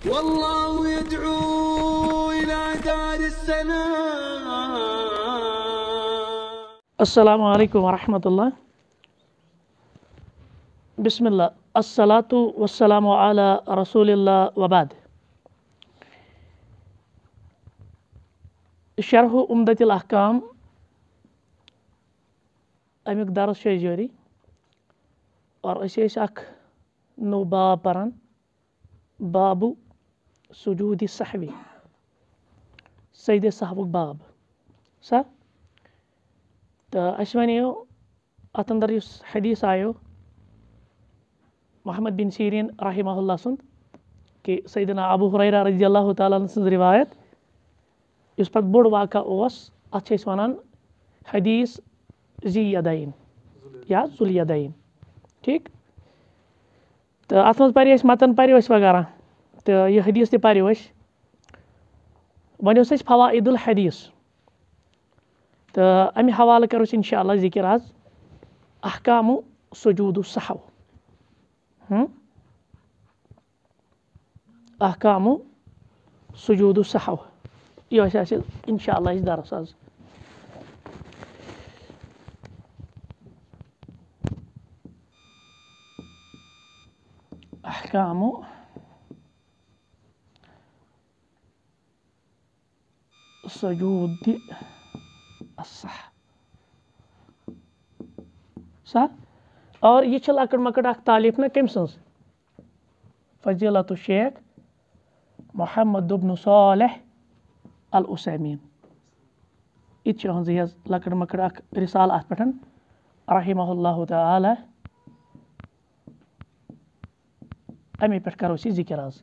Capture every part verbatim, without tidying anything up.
والله يدعو إلى دار السلام. السلام عليكم ورحمة الله. بسم الله، الصلاة والسلام على رسول الله وبعد. شرح عمدة الأحكام अमिक दरस जारी और अख नो बाब परान बाबू सुजूद सहवी सजद सहवुक बाब सा तो अस वनो अत अंदर युस हदीस आयो मोहम्मद बिन सीरीन रहिमहुल्लाह सुंद कि सैयदना अबू हुरैरा रज़ियल्लाहु ताला अन्हु सुंद रिवायत युस पत बोड़ वाक़ा ओस अत छ वनान हदीस जी यदैन या जुल यदैन ठीक तो अत मज पर मतन पर वगैरह तो यह हदीस तह पर वन फवाइदुल हदीस तो अमे हवाले करो इंशाअल्लाह जिक्र आज अहकाम सुजूद सहव अहकाम सुजूद सहव यह इंशाअल्लाह दरस आज अहकाम सुजूद अस्सह सा और यह लकड़ मकड़ अख तालीफ ना कम सज फजीलत Sheikh Muhammad ibn Saleh al Uthaymeen यह लकड़ मकड़ अख रिसाल अत पे रहिमहुल्लाहु तआला अमे पे करो जिक्र आज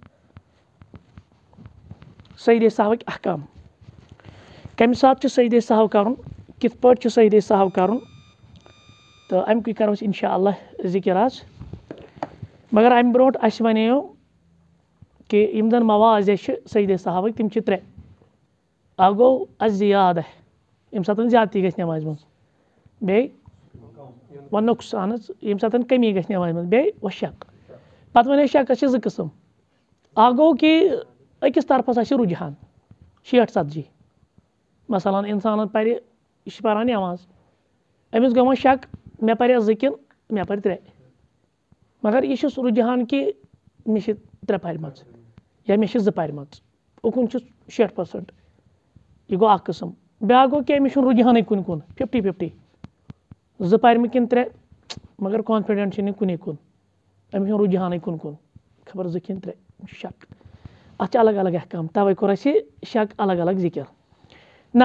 सजद सहवक अहकाम कम सात सजद सहव कर कित पे सजद सहव कर तो अमुक करो इंशाअल्लाह जिक्र आज मगर अम ब्रोट अस वनेयो कि यम जन मवाज सजद सहवक तम त्रे अ गो अजियाद यम सात ज्यादती गई नमाज मज बे व नुकसान यम सात कमी गई नमाज मज बे व शक पत वन शक जो कस्म आ गो कि अकिस तरफस आ रुझान शीठ सतजी मसलन इंसान पर पान नमाज अमिस गो शक मे पर जिन मे पर त्रे मगर यह रुझान कि मे त्रे पर्म या मे जो पर्म उकुन शीठ परसेंट यह गो कस्म ब्या गो कि अमिस रुझान कुन कुन फिफ्टी फिफ्टी जो पर्म किन त्रे मगर कॉन्फिडेंट कुन कुन अमिस रुझान कुन कुन खबर जिन त्रे शक अत अलग अलग अहकाम तवे कोर शक अलग अलग जिक्र ना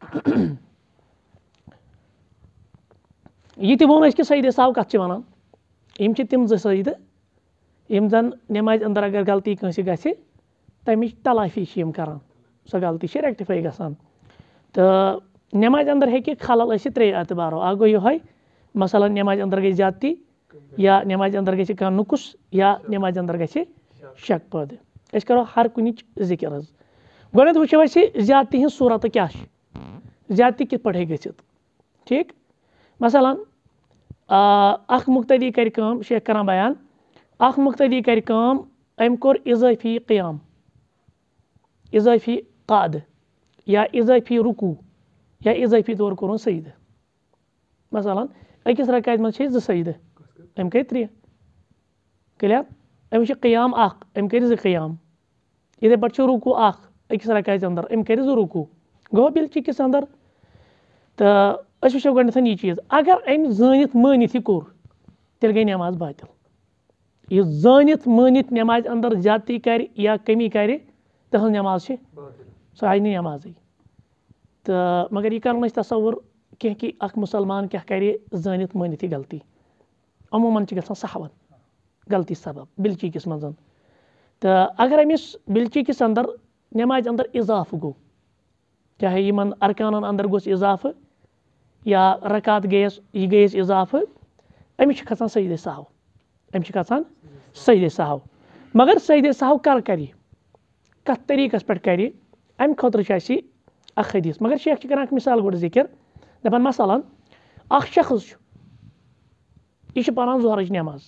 यह वो कि सजद सहव कत वन यम तम जो सजद यम जन नमाज अंदर अगर गलती कंस ग तमिच तलाफी कर सो गलती रेक्टिफाई गसान तो नमाज अंदर हे खलल त्रे एतबारो आ गो ये मसलन नमाज अंदर गई ज्यादती या नमाज अंदर गि कह नुकुस या नमाज अंदर गि शक पैदा अस करो हर कुन जिक्र गोड वो ज्यादती हज सूरत क्या ज्यादती कित पे गि ठीक मसलन अख मुक्तदी कर शेख कर बयान अख मुक्तदी कर अम कोर इजाफी क़याम इजाफी क़ाद या इजाफी रुकू या इजाफी तौर कोर सजद मसलन अकिस रकात मज जो सजद अम कर त्रे क्लियर अमिस क़याम अख अम कर क़याम इथे पे रुकू अख अकिस रकात अंदर अम कर रुकू गो बिल किस अंदर तो अस वो गोथन यह चीज़ अगर अम जानित मानित यह कोर तेल गई नमाज बातिल यह जानित मानित नमाज अंदर ज्यादती कर या कमी कर तहज नमाज सह आई नमाज तो मगर यह कर तस्वुर कह कि अख मुसलमान क्या कर जानित मानित यह गलती अमूमन गसान सहवन गलती सबब बिल्ची किस मज तो अगर अमिस बिल्ची किस अंदर नमाज अंदर इजाफ गो चाहे यमन अरकान अंदर गोस इजाफ या रकात गयस यह गयस इजाफ अमिस खसान सजद सहव अमिस खसान सजद सहव मगर सजद सहव कर कर कत तरीकस पे कर अम खुद अख हदीस मगर शेख कर मिसाल गोड जिक्र दपान मसलन अख शख्स यह पारान जोहरच नमाज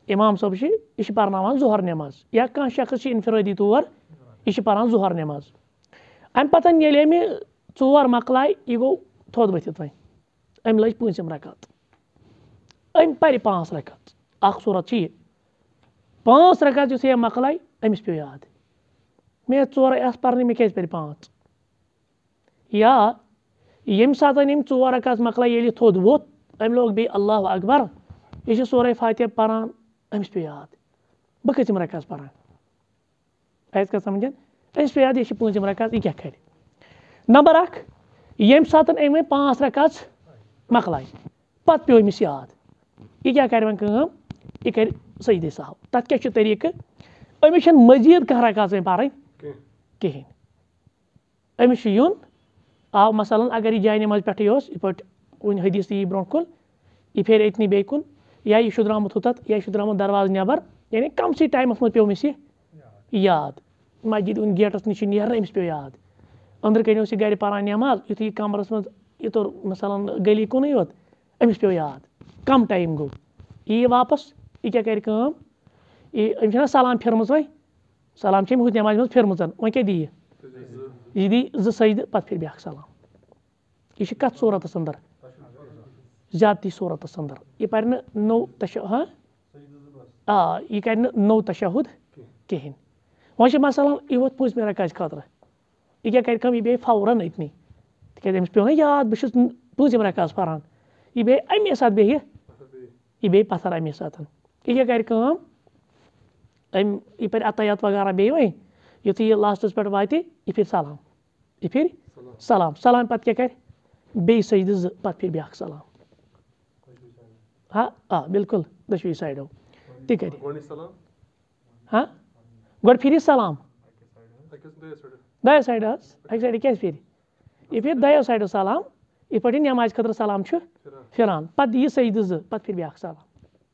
इमाम साहब यह पर्नावान ज़ोहर नमाज या कह शख्स इनफिरादी तौर यह पर्नान ज़ोहर नमाज अम पतन ये अमि ोर मकलाय यह गो थोद वथित वह अम लज पूंसम रकात अम पर पाँच रकात अख सूरत यह पाँच रकात युस यह मकलाय अमिस पे याद मे ोर आस पर्न मे क्या पर पाँच या यम सात ोर रकात मकलाय ये थोद वोत अम लोग बे अल्लाह अकबर यह सोरे फातिहा पारान अमिस पे याद बह कतम रकात पारान आयत का समझन अमिस पे याद यह पूंसम रकात यह क्या कर नंबर अख यम सात अम पाँच रकात मकलाय पत पे अमिस याद यह क्या कर वह यह कर सजदे सहव तथ क्या तरीक अमिस मजीद कह रकात वह पार कहें अमिस यून आव मसलन अगर यह जाय नमाज पे पे कुन हदीस यी ब्रो कुन यह फेर अतनी बे कुन या यह शुद्रामुत हुत या यह शुद्रामुत दरवाज नबर यानी कम सी टाइम मे पे अमिस यह याद मस्जिद उन गेटस नश नेरन अमिस पे याद अंदर कनो सह गर पारान नमाज युथु कमरस मज युतर मसलन गली कुन योत अमिस पे याद कम टाइम गो यह वापस यह क्या कर अमिस सलाम फिरम वह सलाम हुत नमाज मज फिरम वह क्या दी यह दी जो सजद पत फिर ब्याक सलाम यह कत सूरत अंदर ज्यादती सूरत अंदर यह पर नौ तश हाँ आ यह कर नौ तशहुद कहें वह मसलन यह वोत पूंसमे रकात खतर यह क्या कर यह बे फौरन अतनी तक पे याद बस पूंसम रकात पारान यह बे अमे सात बे यह बे पत्थर अमे सात यह क्या कर अम यह पर अतयात वगैरह बे वह युथु यह लास्टस पे वात यह फिर सलाम यह फिर सलाम सलाम पत क्या कर बे सजद ज पत फिर ब्याक सलाम हाँ आ बिल्कुल दशवी साइडो तह कर हाँ गो फिर सलाम दो साइड अक साइड क्या फिर यह फिर दो साइडो सलाम इत पे नमाज खतर सलाम फिरान पत यह सजद ज पत फिर ब्याक सलाम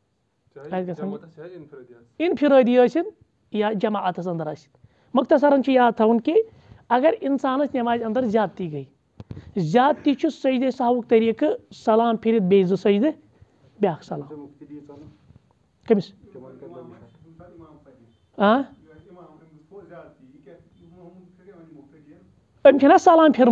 इनफिरादी या जमाअत अंदर मुख्तसरन याद थवन कि अगर इंसान नमाज अंदर ज्यादती गई ज्यादती सजदे सहवुक तरीक सलाम फिर बे जो सजदे ब्याक सलाम कमिस अम सलाम फिरम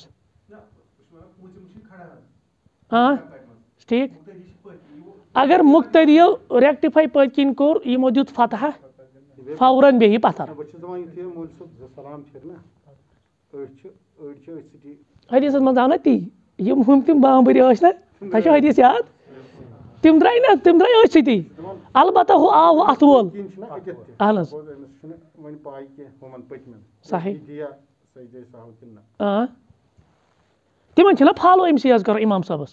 हाँ ठीक अगर मुख्तदियो रेक्टिफाई पत किन कोर यमो दुत फतह फौरन बे पत्थर हदीस मज आव ना ती यम हम तम बांबरी ना तह हदीस याद तम द्राय ना तम द्राय सती अलबत्ता हु आव अथ वोल अहन सही तिमन फॉलो अमस करो इमाम साहबस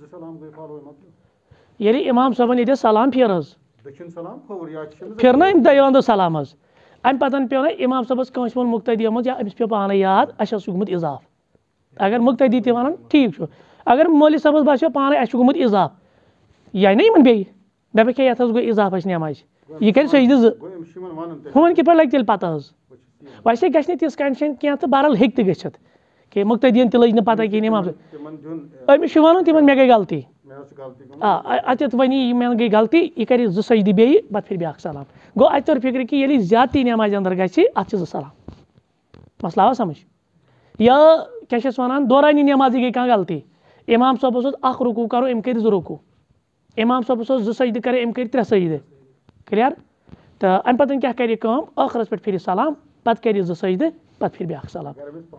ये इमाम साहबन ये सलाम फिर फिर ना दयान दो सलाम अम पतन पे ना इमाम साहबस कंस वो मुक्तदी मज या अमिस पे पान याद अस गुमुत इजाफ अगर मुक्तदी वन ठीक अगर मौली साहबस बसो पान अस गुमुत इजाफ या ना इन बे दप क्या ये गो इजाफ नमाज यह कर सजद हुन कि लग तेल पता वैसे गि तिस कंडीशन क्या तो बहरहाल हेक गि कि मुक्तदीन तह लज पता कहें इमाम अमिस वन तिमन मे गई गलती अत वन मे गई गलती यह कर जो सजद बे पत फिर ब्याक सलाम गो अत तर फिक्र कि ये ज्यादती नमाज अंदर गि अत जो सलाम मसला आवा समझ या क्या वन दौरानी नमाज गई कह गलती इमाम साहबस अख रुकू करो अम कर जो रुकू इमाम साहबस जो सजद कर अम कर त्रे सजद क्लियर तो अम पतन क्या कर आखरस पे फिर सलाम पत कर जो सजद पत फिर ब्याक सलाम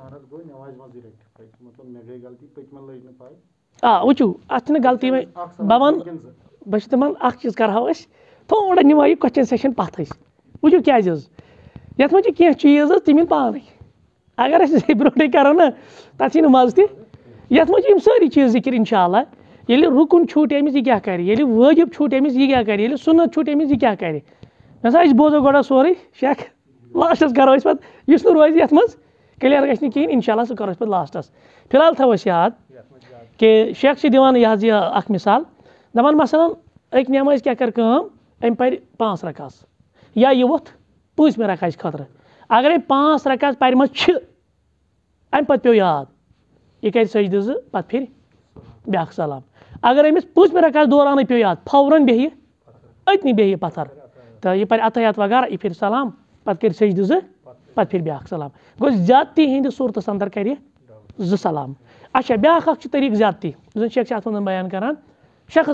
आ वुचू अत गलती में बह वन बस दपान अख चीज करो थोड़ा निमो यह क्वेश्चन सेशन पत वुचू क्या ये मज कह चीज तम पान अगर ब्रोटे करो ना तथ मज तह मज सारी चीज जिक्र इंशाअल्लाह ये रुकन छूट अमिस यह क्या कर वाजिब छूट अमिस यह क्या कर सुन्नत छूट अमिस यह क्या कर मे बोजो गोड़ा सोरे शेख लास्टस करो पे रोज ये मज क्लियर गि कहें इंशाअल्लाह सह करो पे लास्टस फिलहाल थोस याद कि शेख से दिवान यह अख मिसाल दपान मसलन अक नमाज क्या कर अम पर पाँच रकात या यह वोथ पूंसमे रकात खतर अगर पाँच रकात परम अम पे पे याद यह कर सजद ज पत फिर ब्याक सलाम अगर अमिस पूंसमे रकात दौरान पे याद फौरन बे अतनी बेह पत्थर तो यह पर अतहयात वगैरह यह फिर सलाम पत् कर सजद ज पत् फिर ब्याक सलाम गो ज्यादती हंद सूरत अंदर कर ज सलाम। अच्छा ब्याक तरीक ज्यादती जन शेख शाह बयान करान शख्स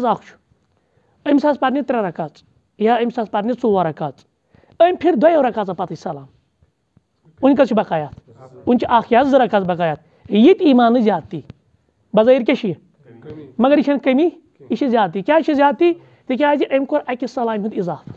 अम्स पर्ने त्रे रकात या अम्स पर्ने चोर रकात अम फिर दो रकात पत सलाम उन कस बकायात उन या ज रकात बकायात ये ईमान ज्यादती बज़ाहिर क्या मगर यह कमी यह ज्यादती क्या ज्यादती तिकाज अम कोर अकिस सलाम हूं इजाफ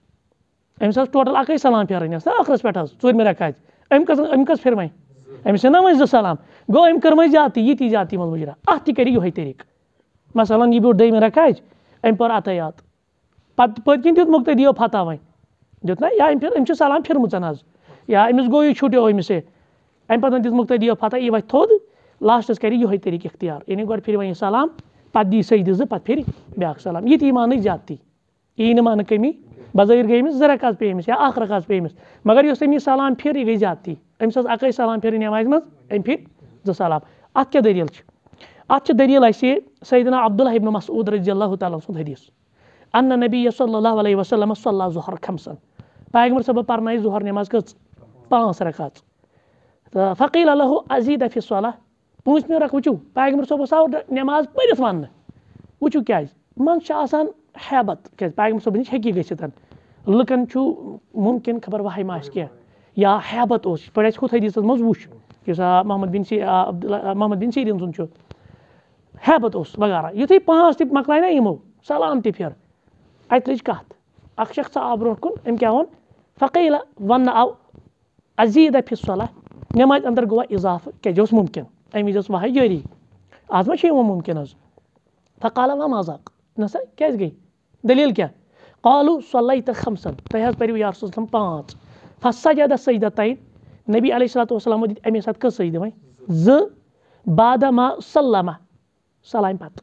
अम्स टोटल अक सलाम फेरन ना अखरस पे चूरमे रकात अम कस अम कस फिर अम्स ना वो सलाम गो अम कर ज्यादती ये ज्यादती मज मुजरा अत कर यह तरीक मसलन यह ब्यूट दम रकात अम पर अतयात पत पत्किन दित मुक्तदियो फतह वन दित ना या अम अम सलाम फिरमुन आज या अमिस गो यह छुट्यो अमिस अम पे दित मुक्तदियो फतह यह वत थोद लास्टस कर यह तरीक इख्तियार यानी गो फिर वन सलाम पत दी सजद ज पत फिर ब्याक सलाम ये ईमान ज्यादती यी मान कमी बज़ाहिर गई अमिस ज रकात पे अमिस या अख रकात पे अमिस मगर युस अमिस सलाम फिर यह गई ज्यादती अमिस अक सलाम फिर नमाज मज अम फिर ज सलाम अत क्या दलील अत दलील सैयदना अब्दुल्लाह इब्न मसऊद रज़ियल्लाहु तआला सुन हदीस अन्न नबी सल्लल्लाहु अलैहि वसल्लम सल्ला ज़ुहर खमसन पैगंबर सब परनाय ज़ुहर नमाज कच पांच रकात तो फ़क़ील लहु अज़ीद फी सलाह पूछ मे रख वुचु पैगंबर सब आव नमाज पढ़ित वन वुचु क्या मन हैबत क्या पैगंबर सब नश हेकी गसित लुकन मुमकिन खबर वह मा क्या या हैबत पे खुद हदीस मज वुच Muhammad bin Muhammad bin Sirin सुन हैबत वगैरह युथे पांच ति मकलाय ना यमो सलाम ति फिर अत लज कत अख शख्स आव ब्रोह कुन अम क्या वन फ़क़ील वन आव अज़ीद फी सलाह नमाज अंदर गो इजाफ क्या मुमकिन अम वज वह जारी आज मा मुमकिन फ़क़ाल व मजाक नसा क्या गई दलील क्या क़ालू सल्लैत खमसन तह परू या रसूल सल्लम पांच फसजद सजदतैन नबी अलैहिस्सलातु वस्सलाम दित अमे साथ कस सजद वह ज बाद मा सल्लमा सलाम पत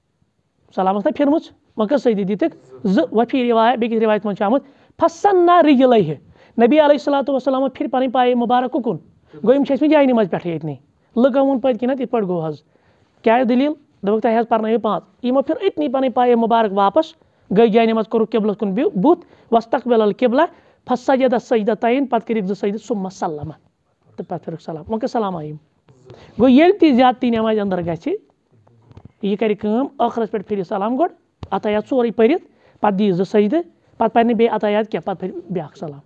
सलाम ना फिरम वह कस सजद दित ज वफी रिवायत बेकिस रिवायत मज आमुत फसन्ना रिजलैहि नबी अलैहिस्सलातु वस्सलाम फिर पन पाए मुबारक कुन गो यम जाय नमाज पे ये लुको वोन पत किन इत गो हज क्या दलील दोक तह पर्न पांच यमो फिर इतनी पन पाए मुबारक वापस गई जाय नमाज कोर किबलस कुन बुत वस्तकबिल किबला फसजद सजदतैन पत कर सजद सुम्मा सल्लमा तो पत फिर सलाम वह सलाम आयम गो ये ज्यादती नमाज अंदर ग यह कर ٲखरस पे फिर सलाम गोड अतयात सोरे पढ़ पत दी ज सजद पत पे बे अतयात क्या पत फिर ब्याक सलाम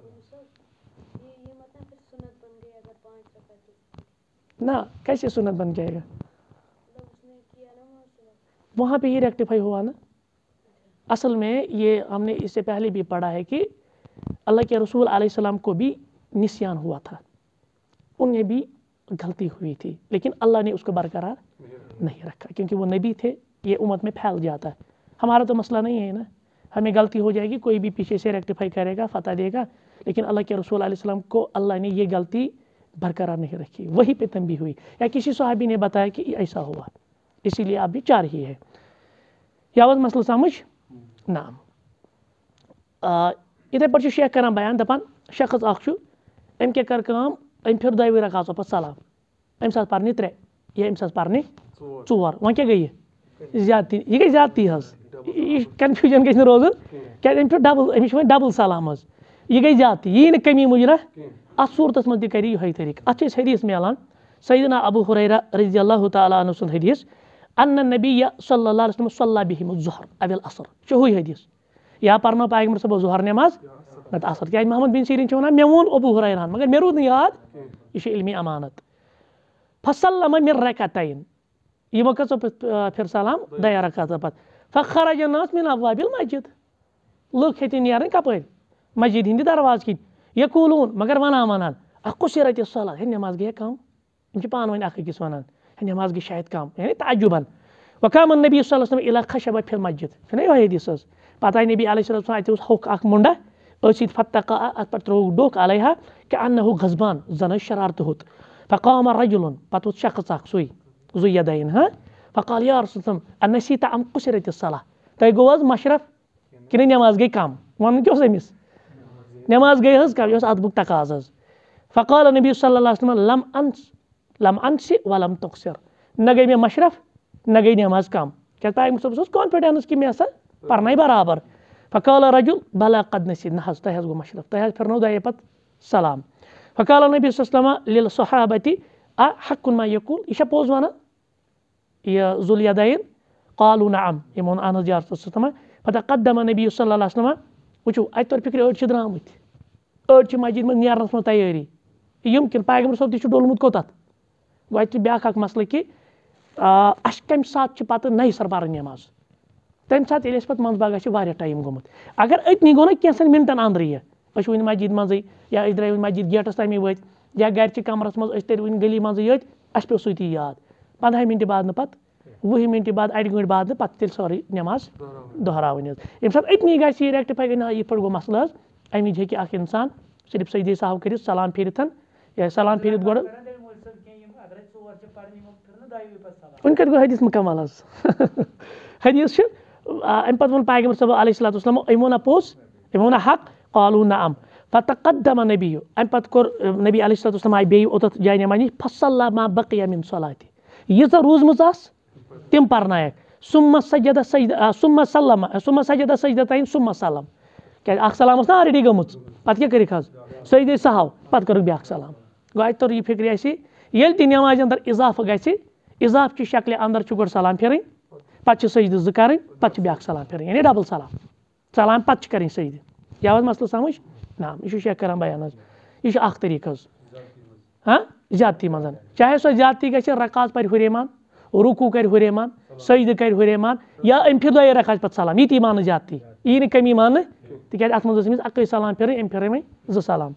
ना कैसे सुन्नत बन जाएगा वहाँ पे ये रेक्टिफाई हुआ ना। असल में ये हमने इससे पहले भी पढ़ा है कि अल्लाह के रसूल अलैहिस्सलाम को भी निस्यान हुआ था, उन्हें भी गलती हुई थी, लेकिन अल्लाह ने उसको बरकरार नहीं रखा क्योंकि वो नबी थे। ये उम्मत में फैल जाता है। हमारा तो मसला नहीं है ना, हमें गलती हो जाएगी, कोई भी पीछे से रेक्टिफाई करेगा, फतह देगा, लेकिन अल्लाह के रसूल अलैहिस्सलाम को अल्लाह ने ये गलती बरकरार नहीं रखी, वहीं पे तंबी हुई या किसी सहाबी ने बताया कि ऐसा हुआ, इसीलिए आप भी चाह रही है। यावत मसला समझ नाम इधे पे शेख कर बयान दपान शख्स अम क्या कर अम फिर दवे रकात पे सलाम अम साथ पर्ने त्रे या अम साथ पर्ने चोर वह क्या गई ज्यादती, यह गई ज्यादती हज, यह कन्फ्यूजन गई रोजन क्या अम फिर डबल अमिस वो डबल सलाम हज, यह गई ज्यादती, यही कमी मुजरा अत सूरत मज कर यह तरीक। अत हदीस मिलान सैयदना अबू हुरैरा रज़ियल्लाहु तआला अन्हु सुन हदीस अन्न नबी सल्लल्लाहु अलैहि वसल्लम सल्ला बिहिम ज़ुहर अबिल असर चहुई हदीस या पर्नो पैगंबर सब ज़ुहर नमाज नत असर क्या मोहम्मद बिन सीरीन वन मे वोन अबू हुरैरा मगर मे रूद याद, यह इल्मी अमानत। फसल्लम मिन रकअतैन यमो कस फिर सलाम दया रकात पत फखरज अन्नास मिन अब्वाबिल मस्जिद लोग हेति नेरन कपर मस्जिद हिंद दरवाज किन यकूलून मगर वनान वनान अकुसिरत सलात है नमाज गई कम, इम पान वन अकिस वनान नमाज गई शायद कम यानी ताजुबन। वकाम नबी सल्लल्लाहु अलैहि वसल्लम इला खशब फिल मस्जिद ये हदीस पत आई नबी अलैहि सल्लम होक अख मुंडा असित फत्तका अत पर त्रोग डोक अलैहा कि अन्नहु गजबान जन शरारत होत फकाम रजुलन पत वो शख्स अख सुई जुयदैन हाँ फकाल या रसूल अनसीत अम कुसिरत सलाह तय गो मशरफ कि नमाज गई कम वन क्या अमिस नमाज गई हज कम यह अदबुक तकाज हज। फकाल नबी सल्लल्लाहु अलैहि वसल्लम लम अंस लम अंस वलम तुक्सिर न गई मे मशरफ न गई नमाज कम क्या पैगंबर कॉन्फिडेंस कि मे पर्न बराबर। فقال رجل بلا قد نسيت نہ حظ تۄہہِ حظ گوٚو مشرف تۄہہِ حظ پھِرنو دۄیے پتہٕ سلام فقال النبی صلی اللہ علیہ وسلم للصحابتی حق ما یقول یہِ چھا پوٚز وَنان یہِ ذُل یدین قالوا نعم یِمو ووٚن اہن حظ یا رسول اللہ فتقدم نبی صلی اللہ علیہ وسلم وٕچھو اَتہِ تور فِکرِ أڑۍ چھِ درٛامٕتۍ أڑۍ چھِ مسجد منٛز نیرنس منٛز تیٲری یِم کِنہٕ پیغمبر صٲب تہِ چھُ ڈوٚلمُت کوٚتَتھ گوٚو اَتہِ چھُ بیٛاکھ اکھ مسلہٕ کہِ اَسہِ کَمہِ ساتہٕ چھِ پَتہٕ نَیہِ سر پَرٕنۍ نٮ۪ماز تَمہِ ساتہٕ ییٚلہِ اَسہِ پَتہٕ منٛزٕ باغ چھِ واریاہ ٹایم گوٚمُت اگر أتنی گوٚو نہ کینٛژھن مِنٹن اَنٛدرٕ یہِ أسۍ چھِ وٕنہِ مسجد منٛزٕے یا أسۍ درٛاے وٕنہِ مسجد گیٹس تامی وٲتۍ یا گرِچہِ کمرس منٛز أسۍ تیٚلہِ وٕنہِ گلی منٛزٕے یٲتۍ اَسہِ پیوٚو سۭتی یاد پنٛدہاے مِنٹہِ بعد نہٕ پَتہٕ وُہہِ مِنٹہِ بعد اَڑِ گٲنٛٹہِ بعد نہٕ پَتہٕ تیٚلہِ سٲرٕے نٮ۪ماز دۄہراوٕنۍ حظ ییٚمہِ ساتہٕ أتنی گژھِ یہِ ریکٹِفاے گٔے نہ یِتھ پٲٹھۍ گوٚو مسلہٕ حظ اَمہِ وِزِ ہیٚکہِ اکھ اِنسان صرف سجدے سہو کٔرِتھ سلام پھیٖرِتھ یا سلام پھیٖرِتھ گۄڈٕ وٕنۍ کَتہِ گوٚو حدیث مُکمل حظ حدیث چھُ اَمہِ پتہٕ ووٚن پیغمبر صٲب علیہ الصلوۃ والسلام أمۍ ووٚنا پوٚز أمۍ ووٚنا حق قالوا نعم فتقدم نبی اَمہِ پتہٕ کوٚر نبی علیہ الصلوۃ والسلام آیہِ بیٚیہِ اوٚتَتھ جایہِ نٮ۪ماز نِش فصلى ما بقي من صلاتہِ ییٖژاہ روٗزمٕژ آسہٕ تِم پرنایکھ سُمہ سجدہ سجدہ سُمہ سلم سُمہ سجدہ سجدتین سُمہ سلم کیازِ اکھ سلام ٲس نہ آلریڈی گٔمٕژ پتہٕ کیاہ کٔرِکھ حظ سجدے سہو پتہٕ کٔرٕکھ بیٛاکھ سلام گوٚو اَتہِ توٚر یہِ فِکرِ اَسہِ ییٚلہِ تہِ نٮ۪مازِ اندر اِضافہٕ گژھِ اِضافہٕ چہِ شکلہِ اندر چھُ گۄڈٕ سلام پھِرٕنۍ پتہٕ چھِ سجدٕ زٕ کَرٕنۍ پتہٕ چھِ بیٛاکھ سلام پھِرٕنۍ یعنی ڈبل سلام سلام پتہٕ چھِ کَرٕنۍ سجدٕ یہِ آو حظ مسلہٕ سمجھ نہ یہِ چھُ شیخ کران بیان حظ یہِ چھُ اکھ طریٖقہٕ حظ ہاں زیادتی منٛز چاہے سۄ زیادتی گژھِ رکعت پرِ ہُریمان رُکوٗ کرِ ہُریمان سجدٕ کرِ ہُریمان یا أمۍ پھِر دۄیے رکعت پتہٕ سلام یہِ تہِ ماننہٕ زیادتی یی نہٕ کمی ماننہٕ تِکیازِ اَتھ منٛز ٲس أمِس اَکٕے سلام پھِرٕنۍ أمۍ پھِرٕنۍ وۄنۍ زٕ سلام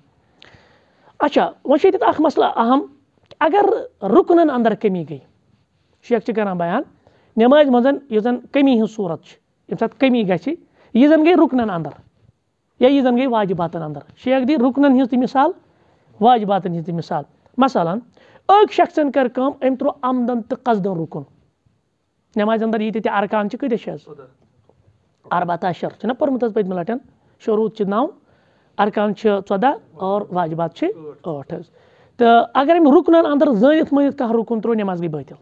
اچھا وۄنۍ چھُ ییٚتٮ۪تھ اکھ مسلہٕ اہم اگر رُکنن اندر کمی گٔے شیخ چھِ کران بیان نٮ۪مازِ منٛز یُس زن کمی ہٕنٛز صوٗرت چھِ ییٚمہِ ساتہٕ کمی گژھِ یہِ زن گٔے رُکنن اندر یا یہِ زن گٔے واجباتن اندر شیخ دی رُکنن ہٕنٛز تہِ مِثال واجباتن ہٕنٛز تہِ مِثال مثلن أکۍ شخصن کٔر کٲم أمۍ ترٛوو عمدن تہٕ قصدن رُکُن نٮ۪مازِ اندر ییٖتیاہ تہِ ارکان چھِ کۭتیاہ چھِ حظ اربعہ عشر چھُنہ پوٚرمُت حظ پٔتمہِ لٹٮ۪ن شروٗط چھِ نو ارکان چھِ ژۄدہ اور واجبات چھِ ٲٹھ حظ تہٕ اگر أمۍ رُکنن اندر زٲنِتھ مٲنِتھ کانٛہہ رُکُن ترٛوو نٮ۪ماز گٔے بٲطِل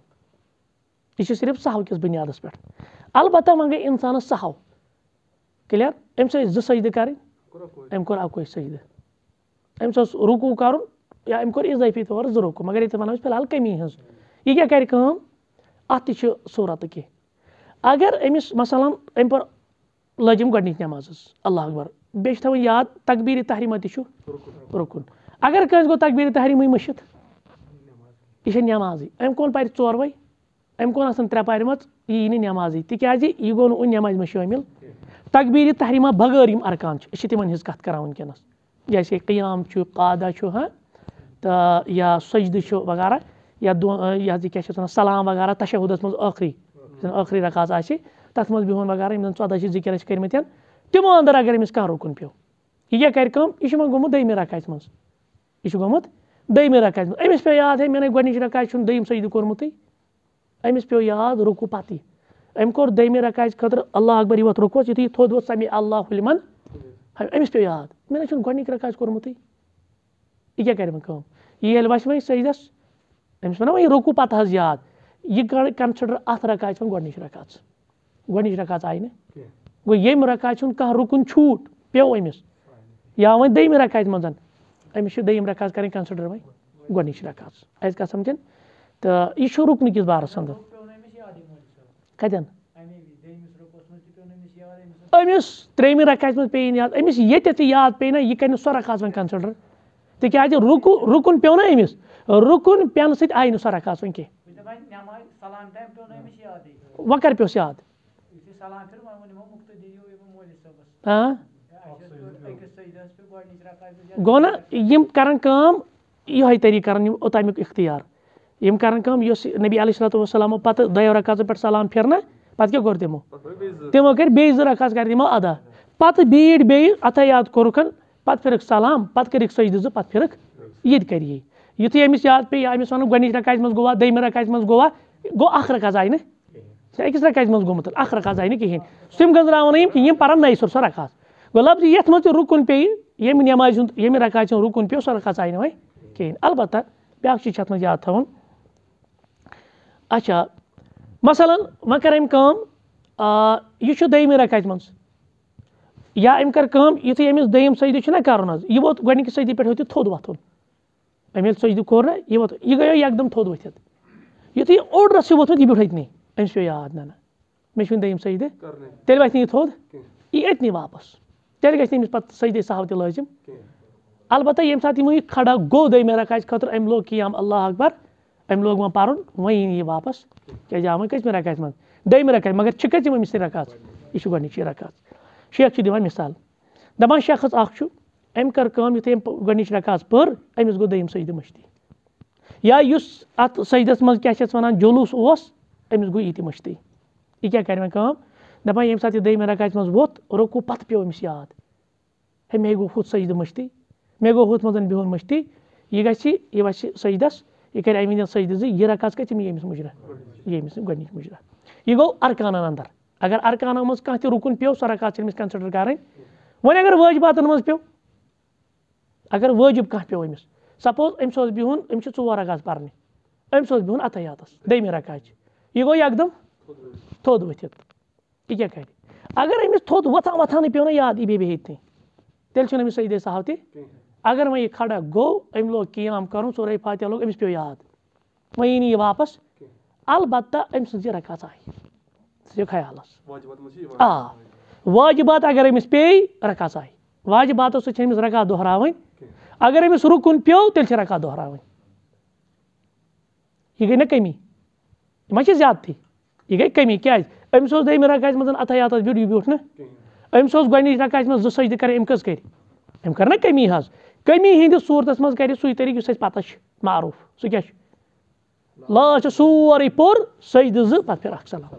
یہِ چھِ صرف سہو کِس بُنیادس پٮ۪ٹھ البتہ وۄنۍ گٔے انسانس سہو کٕلیر أمِس ٲسۍ زٕ سجدٕ کَرٕنۍ أمۍ کوٚر اَکُے سجدٕ أمِس اوس رُکوٗ کَرُن یا أمۍ کوٚر اِضٲفی طور زٕ رُکوٗ مگر ییٚتہِ وَنو أسۍ فِلحال کمی ہٕنٛز یہِ کیاہ کَرِ کٲم اَتھ تہِ چھِ صوٗرتہٕ کینٛہہ اگر أمِس مثلاً أمۍ پٔر لٲجِم گۄڈنِچ نٮ۪ماز حظ اللہ اکبر بیٚیہِ چھِ تھاوٕنۍ یاد تقبیٖرِ تحریٖمہ تہِ چھُ رُکُن اگر کٲنٛسہِ گوٚو تقبیٖرِ تحریٖمٕے مٔشِتھ یہِ چھےٚ نٮ۪مازٕے أمۍ کونہٕ پَرِ ژورے أمۍ کونہٕ آسان ترٛےٚ پَرِمَژٕ یہِ یی نہٕ نٮ۪مازٕے تِکیازِ یہِ گوٚو نہٕ وُنہِ نٮ۪مازِ منٛز شٲمِل تقبیٖرِ تحریٖمہ بغٲر یِم ارکان چھِ أسۍ چھِ تِمن ہٕنٛز کَتھ کران وٕنکیٚنس جیسے قیام چھُ قادا چھُ ہاں تہٕ یا سجدٕ چھُ وغیرہ یا دۄن یہِ حظ یہِ کیاہ چھِ وَنان سلام وغیرہ تشہُدس منٛز ٲخری یُس زن ٲخری رکعت آسہِ تتھ منٛز بِہُن وغیرہ یِم زن ژۄدہ چھِ ذِکر اَسہِ کٔرمٕتۍ تِمو اندر اگر أمِس کانٛہہ رُکُن پیوٚو یہِ کیاہ کرِ کٲم یہِ چھُ وۄنۍ گوٚمُت دٔیمہِ رکعتہِ منٛز یہِ چھُ گوٚمُت دٔیمہِ رکعتہِ منٛز أمِس پیوٚو یاد ہے مےٚ نَے گۄڈنِچ رکعت چھُنہٕ دٔیِم سجدٕ کوٚرمُتٕے أمِس پیوٚو یاد رُکوٗ پَتہٕ أمۍ کوٚر دٔیمہِ رکعتہِ خٲطرٕ اللہ اکبر یہِ ووت رُکوٗوَس یِتھُے یہِ تھوٚد ووت سمی اللہ لِمن أمِس پیوٚو یاد مےٚ نَے چھُنہٕ گۄڈنِچ رکعت کوٚرمُتٕے یہِ کیاہ کَرِ وۄنۍ کٲم یہِ ییٚلہِ وَسہِ وۄنۍ سجدس أمِس وَنو وۄنۍ یہِ رُکوٗ پَتہٕ حظ یاد یہِ کَرِ کَنسِڈر اَتھ رکعتہِ وۄنۍ گۄڈنِچ رکعت گۄڈنِچ رکعت آیہِ نہٕ گوٚو ییٚمہِ رکعتہِ ہُنٛد کانٛہہ رُکُن چھوٗٹ پیوٚو أمِس یا وۄنۍ دٔیمہِ رکعتہِ منٛز أمِس چھِ دٔیِم رکعت کَرٕنۍ کَنسِڈر وۄنۍ گۄڈنِچ رکعت آسہِ کَتھ سَمجھن تہٕ یہِ چھُ رُکنہٕ کِس بارس اندر کَتٮ۪ن أمِس ترٛیٚیمہِ رکعتہِ منٛز پیٚیِن یاد أمِس ییٚتٮ۪تھ تہِ یاد پیٚیہِ نہ یہِ کَرِ نہٕ سۄ رکعت وۄنۍ کَنسِڈر تِکیازِ رُکوٗ رُکُن پیوٚو نہ أمِس رُکُن پٮ۪نہٕ سۭتۍ آیہِ نہٕ سۄ رکعت وۄنۍ کینٛہہ وۄنۍ کر پیوٚوُس یاد گوٚو نہ یِم کرن کٲم یِہوے طریٖقہٕ کران یِم اوٚتامیُک اختیار یِم کرن کٲم یۄس نبی علیہ الصلوۃ والسلامو پتہٕ دۄیو رکعژو پٮ۪ٹھ سلام پھِرنہ پتہٕ کیاہ کوٚر تِمو تِمو کٔرۍ بیٚیہِ زٕ رکعت کَرِ تِمو ادا پتہٕ بیٖٹھۍ بیٚیہِ اَتھے یاد کوٚرُکھ پتہٕ پھِرکھ سلام پتہٕ کٔرِکھ سجدٕ زٕ پتہٕ پھِرکھ یہِ تہِ کَرِ یی یِتھُے أمِس یاد پیٚیہِ یا أمِس وَنو گۄڈنِچ رکعتہِ منٛز گوٚوا دٔیمہِ رکعتہِ منٛز گوٚوا گوٚو اکھ رکعت آیہِ نہٕ أکِس رکعتہِ منٛز گوٚمُت اکھ رکعت آیہِ نہٕ کِہینۍ تِم گٔنٛزراوَن نہٕ یِم کِہینۍ یِم پَرن نَیہِ سُر سۄ رکعت گوٚو لفظ یَتھ منٛز تہِ رُکُن پیٚیہِ ییٚمہِ نٮ۪مازِ ہُنٛد ییٚمہِ رکعتہِ ہُنٛد رُکُن پیوٚو سۄ رکعت آیہِ نہٕ وۄنۍ کِہینۍ البتہ بیاکھ چیٖز چھُ اَتھ منٛز یاد تھاوُن اچھا مثلاً وۄنۍ کَرِ أمۍ کٲم یہِ چھُ دٔیمہِ رکعتہِ منٛز या अम कर काम युथै अमिस दोयम सजदु छना करन हज यह वोत गोडनिकि सजदि पेठ होत थोद वथुन अम येल सजदु कोर ना यह वोत यह गयो एकदम थोद वथित युथै ओड रस वोत यह बिठत नहीं अमिस पे याद ना मे छुन दोयम सजदि तेल वथ नहीं थोद यह एत नहीं वापस तेल गछ नहीं पत सजदि सहव ते लाजिम अलबत्ता यम साथ यह खड़ा गो दोयम रकात खतर अम लोग कियाम अल्लाह अकबर अम लोग वह पारुन वही यह वापस क्या आम कस रकात मन दोयम रकात मगर छिकत अमिस रकात यह गोडनिक रकात शेख दिवान मिसाल दपान शख्स अख अम कर काम युथे गोडनिच रकात पर अमिस गो दोयम सजदि मश्ती या युस अत सजदस मज क्या वनान जुलूस ओस अमिस गो यह मश्ती यह क्या कर काम दपान यम साथ दोयम रकात मज वोत रुकू पत पे अमिस याद हे मे गो हुत सजदि मश्ती मे गो हुत मजन बिहुन मश्ती यह गछ यह वस सजदस यह कर अमी सजदि जी यह रकात कत यमिस मुजरा यमिस गोडनिच मुजरा यह गो अरकान अंदर अगर अरकान मज कह रुकन पे सो रकात कंसिडर करें वन अगर वाजिबातन मज पे अगर वाजिब कह पे अमिस सपोज अम्स बिहुन अम्स चोर रकात परने अम्स बिहुन अतयातस दोयम रकात यह गो एकदम थोद वथित यह क्या कर अगर अमिस थोद वथान वथान पे ना याद यह बेहित तेल अमिस सजदे सहव ते अगर वह यह खड़ा गो अम लोग कियाम कर सूरह फातिहा लोग अमिस पे याद वही नहीं वापस अलबत्ता अम सज रकात आय ख्याल आ वाजिबात अगर अमिस पे रकात आय वाजिबात समिस रकात दोहरावन अगर अमिस रुकन पे तेल रकात दोहरावन यह गई ना कमी मा ज्यादती यह गई कमी क्या अमिस दोयम रकात मज अतयात बिड़ यह ब्यूठ ना अमिस गोडनिच रकात मज जो सजदि कर अम कस कर अम कर ना कमी हज कमी हंदिस सूरतस मज कर सू तरीक युस पता मारूफ सह क्या लास्ट सोरे पोर सजदि जो पे फिर सलाम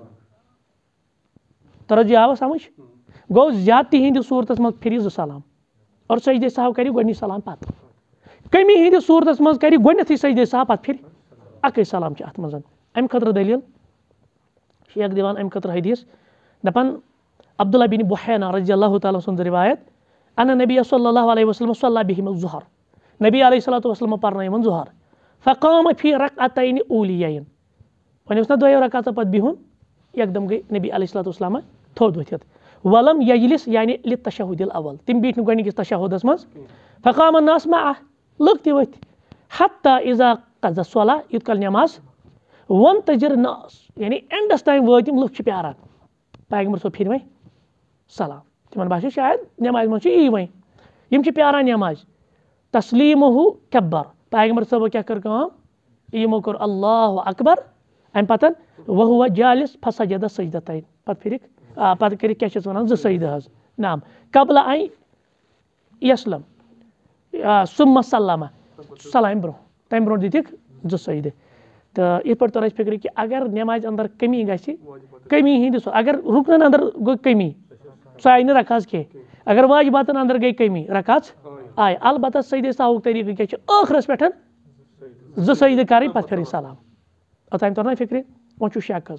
तरजी आवा समझ गो ज्यादती हंदिस सूरतस मज फिर जो सलाम और सजदे सहव कर गोडनिच सलाम पत कमी हंदिस सूरतस मज कर गोडनथी सजदे सहव पत फिर अक सलाम अत मज अम खतर दलील शेख दिवान अम खतर हदीस दपान अब्दुल्ला बिन बुहैना रज़ियल्लाहु तआला सुन रिवायत अन नबी सल्लल्लाहु अलैहि वसल्लम सल्ला बिहिम ज़ुहर नबी अलैहिस्सलातु वस्सलाम परनायमन ज़ुहर फ़क़ाम फी रकअतैन ऊलियैन वन उस ना दोयो रकात पत बिहुन एकदम गई नबी अलैहिस्सलातु वस्सलाम थोद वथित वलम यजलिस यानी लितशहुदिल अव्वल तिम बीठ न गोडनिकिस तशहुदस मज फ़क़ाम अन्नास मअ लोग ते वथ हत्ता इज़ा क़ज़ा सला युत कल नमाज वन तजर नास यानी एंडस टाइम वतिम लोग छ प्यारान पैगंबर सो फिर वही सलाम तिमन बासो शायद नमाज मज यी वही यम छ प्यारान नमाज तस्लीमुहु कब्बर पैगंबर साहब क्या कर काम यमो कर अल्लाहु अकबर अम पतन वहुवा जालिस फसजद सजदतैन पत फिर पत कर क्या वन जो सजद हज नाम कबला आई यसलम सुम्मा सल्लमा सलाम ब्रो तम ब्रो दिख जो सजद तो इत पे तर फिक्र कि अगर नमाज अंदर कमी गि कमी हंदिस अगर रुकन अंदर गई कमी सह आई ना रकात कह अगर वाजिबातन अंदर गई कमी रकात आय अलबत्ता सजदे सहव तरीक़ क्या ٲखरस पे जो सजद कर पे फिर सलाम ओतान तर ना फिक्र वो शक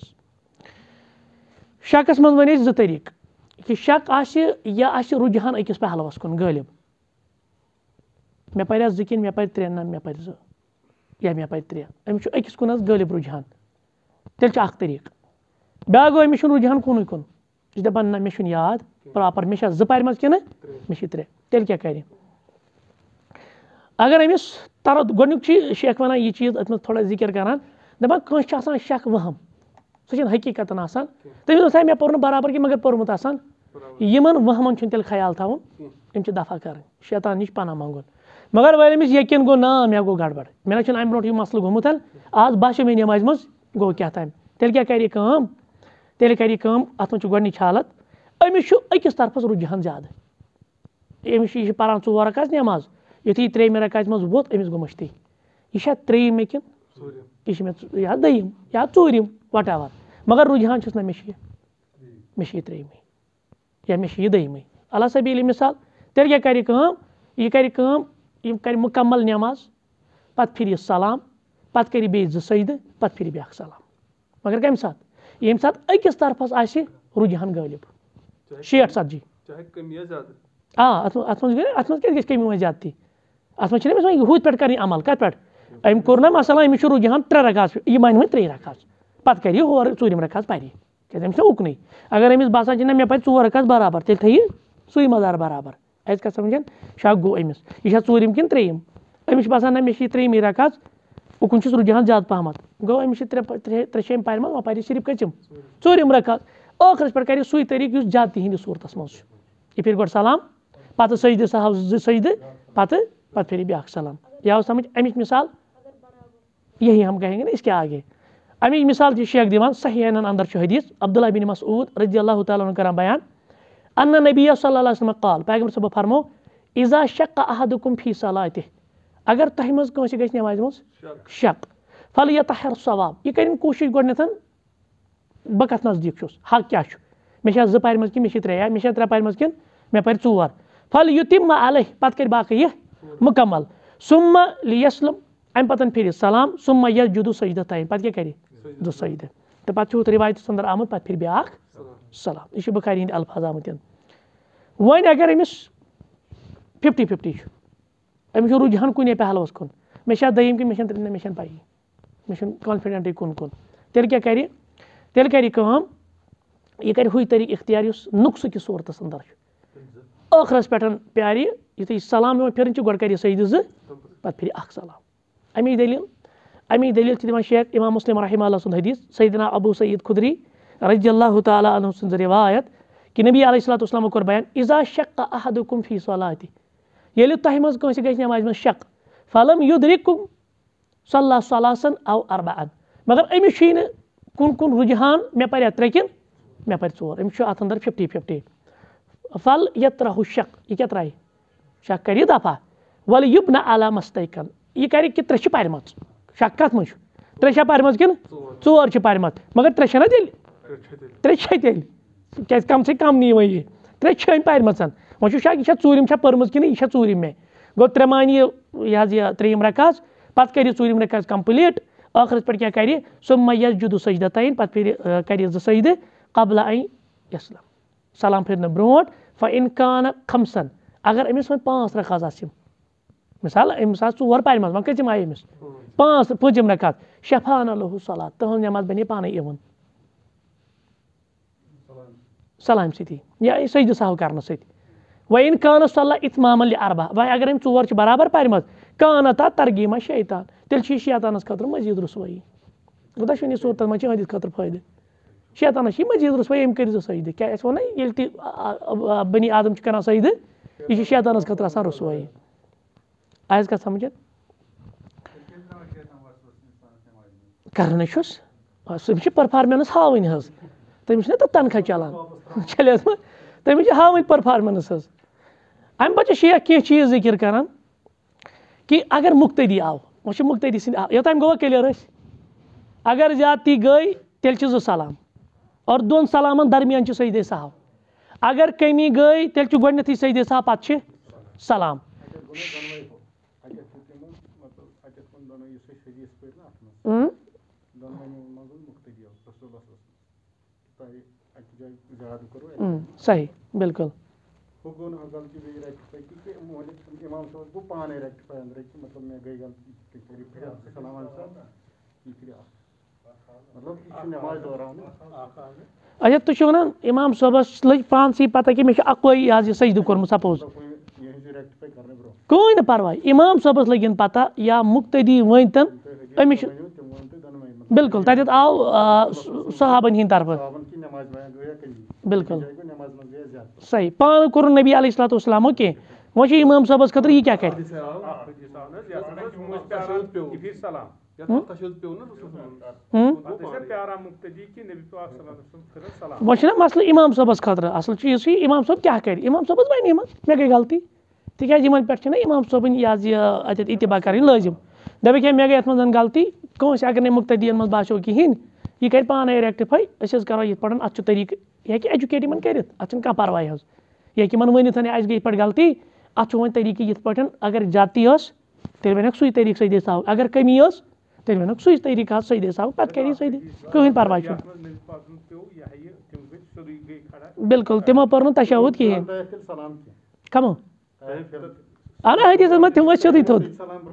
शकस मज वन जो तरीक़ कि शक या रुझान अकिस पहलवस कुन गालिब मे पर जो किन मे पर त्रे ना मे पर जो या मे पर त्रे अमिस अकिस कुन गालिब रुझान तेल तरीक़ ब्या गो अमिस रुझान कुन कुन यह दपान ना मे याद प्रॉपर मे जो पर मज कि मे त्रे तेल क्या कर अगर अमिस तरत गोडनिक शेख वन यह चीज़ अत थोड़ा जिक्र करान दपान कह शक वहम सह हकीकतन आसान तमिस मे पोर बराबर कि मगर पोर्मुत आसान यमन वहमन तेल ख्याल थवन यम दफा कर शैतान नश पना मंगुन मगर वह अमिस यकीन गो ना मे गो गड़बड़ मे ना अम ब्रो मसल गोमुत आज बासो मे नमाज मज गो क्या ताम तेल क्या कर तेल कर अत मज गोडनिच हालत अमिस अकिस तरफस रुझान ज्यादा अमिस यह पारान चोर रकात नमाज युथी त्रेम रकात मज वोत अमिस गो मश्ती यह त्रेम मे किन यह मे या दयिम या चूरिम वट एवर मगर रुझान ना मे मे त्रेम या मे यह दयिम अला सबील मिसाल तेल क्या कर यह कर यह कर मुकम्मल नमाज पत फिर सलाम पत कर बे जो सजद पत फिर ब्या सलाम मगर कम सात यम सात अकिस तरफस आसि रुझान गालिब शेठ सत्जी आ अत मज अत मज क्या कमी वह ज्यादती अत मज हूत पे कर अमल कत पे अम कोर ना मसला अमिस रुझान त्रे रकात यह मान वो त्रे रकात पत कर होर चूरिम रकात परि क्या उकन अगर अमिस बसान ना मे पे चोर रकात बराबर तेल थी سُے مدار برابر اَسہِ کَتھ سَمجھان شک گوٚو أمِس یہِ چھا ژوٗرِم کِنہٕ ترٛیٚیِم أمِس چھُ باسان نہ مےٚ چھِ یہِ ترٛیٚیِمٕے رکعت اُکُن چھُس رُجحان زیادٕ پَہمَتھ گوٚو أمِس چھِ ترٛےٚ ترٛےٚ ترٛےٚ چھِ أمۍ پَرِ وۄنۍ پَرِ صرف کٔژِم ژوٗرِم رکعت ٲخرَس پٮ۪ٹھ کَرِ سُے طریٖقہٕ یُس زیادٕ تِہِنٛدِس صوٗرتَس منٛز چھُ یہِ پھِرِ گۄڈٕ سلام پَتہٕ سٔجدٕ سَہَو زٕ سٔجدٕ پَتہٕ پَتہٕ پھِرِ بیٛاکھ سلام یہِ آو سَمٕجھ اَمِچ مِثال یہی ہم کہیں گے نا اس کے آگے اَمِچ مِثال چھِ شیخ دِوان صحیحَن اندر چھُ حدیٖث عبداللہ بِن مسعوٗد رضی اللہ تعالیٰ عنہ کران بیان اَنَّ نبیّ صلی اللہ علیہ وسلم قال پیغمبر صٲبو فرمو اِذا شَقَّ اَحَدُکُم فی صلاتہِ اگر تۄہہِ منٛز کٲنٛسہِ گژھِ نٮ۪مازِ منٛز شک فلیطہر ثواب یہِ کٔرِنۍ کوٗشِش گۄڈٕنٮ۪تھ بہٕ کَتھ نزدیٖک چھُس حق کیاہ چھُ مےٚ چھا زٕ پَرِمَژٕ کِنہٕ مےٚ چھِ ترٛےٚ یا مےٚ چھا ترٛےٚ پَرِمَژٕ کِنہٕ مےٚ پَرِ ژور فل یُتِم علیہ پَتہٕ کَرِ باقٕے یہِ مُکمل سُمہ لیسلم اَمہِ پَتہٕ پھِرِ سلام سُمہ یسجُدُ سجدہ تانۍ پَتہٕ کیاہ کَرِ زٕ سجدٕ تہٕ پَتہٕ چھُ ہُتھ رِوایتَس اندر آمُت پَتہٕ پھِرِ بیٛاکھ سلام یہِ چھُ بُخاری ہِنٛدۍ الفاظ آمٕتۍ وۄنۍ اگر أمِس فِفٹی فِفٹی چھُ أمِس چھُ رُجحان کُنے پہلوَس کُن مےٚ چھا دٔیِم کِنہٕ مےٚ چھَنہٕ ترٛیٚیِم مےٚ چھَنہٕ پَیی مےٚ چھُنہٕ کانفِڈنٛٹٕے کُن کُن تیٚلہِ کیاہ کَرِ تیٚلہِ کَرِ یہِ کٲم یہِ کَرِ ہُے طریٖقہٕ اختیار یُس نُقصہٕ کِس صوٗرتَس اندر چھُ ٲخرَس پٮ۪ٹھ پیارِ یُتھُے سلام یِوان پھِرُن چھُ گۄڈٕ کَرِ یہِ سجدٕ زٕ پَتہٕ پھِرِ اکھ سلام اَمِچ دٔلیٖل اَمِچ دٔلیٖل چھِ دِوان شیخ اِمام مُسلِم رحمہ اللہ سُنٛد حدیٖث سیدنا ابوٗ سعیٖد خُدری رضی اللہ تعالیٰ عنہ سٕنٛز رِوایت کہِ نبی علیہ الصلوٰتُ وسلامو کوٚر بیان اِذا شَقَّ اَحَدُکُم فی صلاتہِ ییٚلہِ تۄہہِ منٛز کٲنٛسہِ گژھِ نٮ۪مازِ منٛز شک فلم یُدرِکُم صلہ صلاسن او اربعن مگر أمِس چھُے نہٕ کُن کُن رُجحان مےٚ پَریا ترٛےٚ کِنہٕ مےٚ پَرِ ژور أمِس چھُ اَتھ اندر فِفٹی فِفٹی فل یترہُ شک یہِ کیاہ ترٛایہِ شک کَرِ یہِ دفع وَلہٕ یُبنہ علی مستیقن یہِ کَرِ کہِ ترٛےٚ چھِ پَرِمَژٕ شک کَتھ منٛز چھُ ترٛےٚ چھا پَرِمَژٕ کِنہٕ ژور چھِ پَرِمَژٕ مگر ترٛےٚ چھَنہ تیٚلہِ ترٛےٚ چھےٚ تیٚلہِ کیازِ کَم سے کَم نی وۄنۍ یہِ ترٛےٚ چھِ أمۍ پَرِمَژٕ وۄنۍ چھُ شک یہِ چھا ژوٗرِم چھا پٔرمٕژ کِنہٕ یہِ چھا ژوٗرِم مےٚ گوٚو ترٛےٚ مانہِ یہِ حظ یہِ ترٛیٚیِم رکعت پَتہٕ کَرِ ژوٗرِم رکعت کَمپٕلیٖٹ ٲخرَس پٮ۪ٹھ کیاہ کَرِ سُمہ یسجُدُ سجدہ تانۍ پَتہٕ پھِرِ کَرِ زٕ سجدٕ قبلہ ان یسلم سلام پھِرنہٕ برونٛٹھ فإن کان خمسن اگر أمِس وۄنۍ پانٛژھ رکعت آسہِ مِثال أمِس آسہٕ ژور پَرِمَژٕ وۄنۍ کٔژِم آیہِ أمِس پانٛژھ پوٗنٛژِم رکعت شفانہ لہُ صلات تٕہٕنٛز نٮ۪ماز بَنے پانے اِوٕن سلامہِ سۭتی یا سجدٕ سہو کَرنہٕ سۭتۍ وۄنۍ کانہہ صلہ اِتمامن لِاربع وۄنۍ اگر أمۍ ژور چھِ برابر پَرِمَژٕ کانتا ترغیٖما شیطان تیٚلہِ چھُ یہِ شیطانَس خٲطرٕ مٔزیٖد رُسوٲیی گوٚو دۄشوٕنی صوٗرتَن منٛز چھِ أہنٛدِس خٲطرٕ فٲیدٕ شیطانَس چھِ یہِ مٔزیٖد رُسوٲیی أمۍ کٔرِو زٕ سجدٕ کیٛاہ اَسہِ ووٚن نہ ییٚلہِ تہِ بنی آدم چھِ کران سجدٕ یہِ چھِ شیطانَس خٲطرٕ آسان رُسوٲیی آیَس کَتھ سَمجھِتھ کرنٕے چھُس تٔمِس چھِ پٔرفارمینٕس ہاوٕنۍ حظ تٔمِس چھِنہ تَتھ تنخاہ چلان چلے حظ تٔمِس چھِ ہاوٕنۍ پٔرفارمینٕس حظ اَمہِ پَتہٕ چھِ شیخ کینٛہہ چیٖز ذِکِر کران کہِ اگر مُقتدی آو وۄنۍ چھِ مُقتدی سٕنٛدۍ یوٚتام گوٚوا کٕلیَر أسۍ اگر زیادتی گٔے تیٚلہِ چھِ زٕ سلام اور دۄن سلامن درمیان چھِ سجدے سہو اگر کٔمی گٔے تیٚلہِ چھُ گۄڈٕنیٚتھٕے سجدے سہو پَتہٕ چھِ سلام صحیح بِلکُل اچھا تُہۍ چھِو وَنان اِمام صٲبَس لٔج پانسٕے پَتہ کہِ مےٚ چھُ اَکوے یہِ حظ یہِ سجدٕ کوٚرمُت سپوز کٕہٕنۍ نہٕ پَرواے اِمام صٲبَس لٔگِن پَتہ یا مُقتدی ؤنۍتَن أمِس چھُ بِلکُل تَتٮ۪تھ آو صحابن ہِنٛدِ طرفہٕ بِلکُل صحیح پانہٕ کوٚرُن نبی علیہ الصلوٰتُ وسلامو کینٛہہ وۄنۍ چھُ اِمام صٲبَس خٲطرٕ یہِ کیاہ کَرِ وۄنۍ چھُنہ مَسلہٕ اِمام صٲبَس خٲطرٕ اَصٕل چیٖز چھُ یہِ اِمام صٲب کیاہ کَرِ اِمام صٲبَس وَنہِ یِمن مےٚ گٔے غلطی تِکیازِ یِمن پٮ۪ٹھ چھِنہ اِمام صٲبٕنۍ یہِ حظ یہِ اَتٮ۪تھ اِتِبا کَرٕنۍ لٲزِم دَپٮ۪کھ ہے مےٚ گٔے یَتھ منٛز غلطی کٲنٛسہِ اگر نہٕ مُقتدیَن منٛز باسیو کِہیٖنۍ یہِ کَرِ پانَے ریکٹِفاے أسۍ حظ کَرو یِتھ پٲٹھۍ اَتھ چھُ طریٖقہٕ یہِ ہیٚکہِ ایجوکیٹ یِمن کٔرِتھ اَتھ چھُنہٕ کانٛہہ پَرواے حظ یہِ ہیٚکہِ یِمن ؤنِتھ اَسہِ گٔے یِتھ پٲٹھۍ غلطی اَتھ چھُ وۄنۍ طریٖقہٕ یِتھ پٲٹھۍ اگر زیادتی ٲس تیٚلہِ وَنٮ۪کھ سُے طریٖقہٕ سجدے سہو اگر کٔمی ٲس تیٚلہِ وَنٮ۪کھ سُے طریٖقہٕ حظ سجدے سہو پَتہٕ کَرِ یہِ سجدٕ کٕہٕنۍ پَرواے چھُنہٕ بِلکُل تِمو پوٚر نہٕ تشہُد کِہیٖنۍ کَمو اہن حدیٖثَس منٛز تِم ٲسۍ سیوٚدُے تھوٚد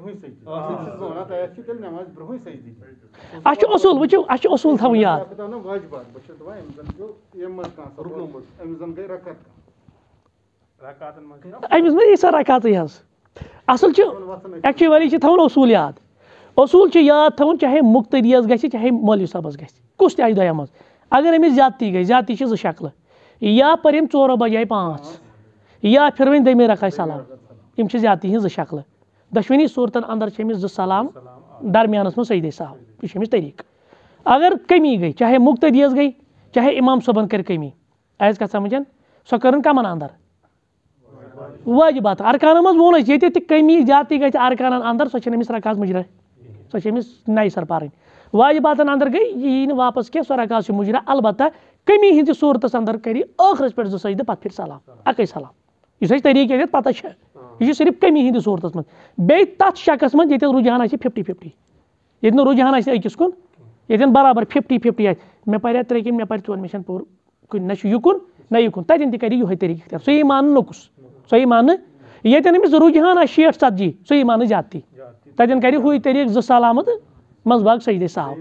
اَسہِ چھُ اصوٗل وٕچھِو اَسہِ چھُ اصوٗل تھاوُن یاد أمس ما يصير ركعتي هذا أصل شو actually شو ثون أصول ياد أصول شو ياد ثون چاہے مقتدی اس گژھِ چاہے مولوی صاحبس گژھِ کُس تہِ آسہِ دۄیو منٛز اگر أمِس زیادتی گٔے زیادتی چھِ زٕ شکلہٕ یا پٔرِم ژورو بجاے پانٛژھ یا پھِروٕنۍ دٔیمہِ رکعتہِ سلام یِم چھِ زیادتی ہٕنٛز زٕ شکلہٕ دۄشوٕنی صوٗرتن انٛدر چھِ أمِس زٕ سلام درمیانس منٛز سجدے سہو یہِ چھُ أمِس طریٖقہٕ اگر کمی گٔے چاہے مقتدی یس گٔے چاہے اِمام صٲبن کٔر کمی آیس کتھ سمجھن سۄ کٔرٕن کمن انٛدر واجبات ارکانن منٛز ووٚن اَسہِ ییٚتہِ تہِ کمی زیادتی گژھِ ارکانن انٛدر سۄ چھنہٕ أمِس رکعت مُجرا سۄ چھِ أمِس نَیہِ سر پرٕنۍ واجباتن انٛدر گٔے یہِ یی نہٕ واپس کینٛہہ سۄ رکعت چھِ مُجرا البتہ کمی ہٕنٛدِس صوٗرتس انٛدر کرِ ٲخرس پٮ۪ٹھ زٕ سجدٕ پتہٕ پھِرِ سلام اکے سلام یُس اَسہِ طریٖقہٕ ییٚتٮ۪تھ پتہ چھےٚ یہِ چھُ صرف کمی ہٕنٛدِس صوٗرتس منٛز بیٚیہِ تتھ شکس منٛز ییٚتٮ۪تھ رُجحان آسہِ فِفٹی فِفٹی ییٚتہِ نہٕ رُجحان آسہِ أکِس کُن ییٚتٮ۪ن برابر فِفٹی فِفٹی آسہِ مےٚ پرِ ترٛےٚ کِنہٕ مےٚ پرِ ژور مےٚ چھنہٕ پوٗرٕ کُنہِ نہ چھُ یُکُن نہ یُکُن تتٮ۪ن تہِ کرِ یِہوے طریٖقہٕ اختیار سُہ یی ماننہٕ نوٚکُس سُہ یی ماننہٕ ییٚتٮ۪ن أمِس رُجحان آسہِ شیٹھ ژتجی سُہ یی ماننہٕ زیادتی تتٮ۪ن کرِ ہُے طریٖقہٕ زٕ سلامہٕ تہٕ منٛزٕ باگ سجدے سہو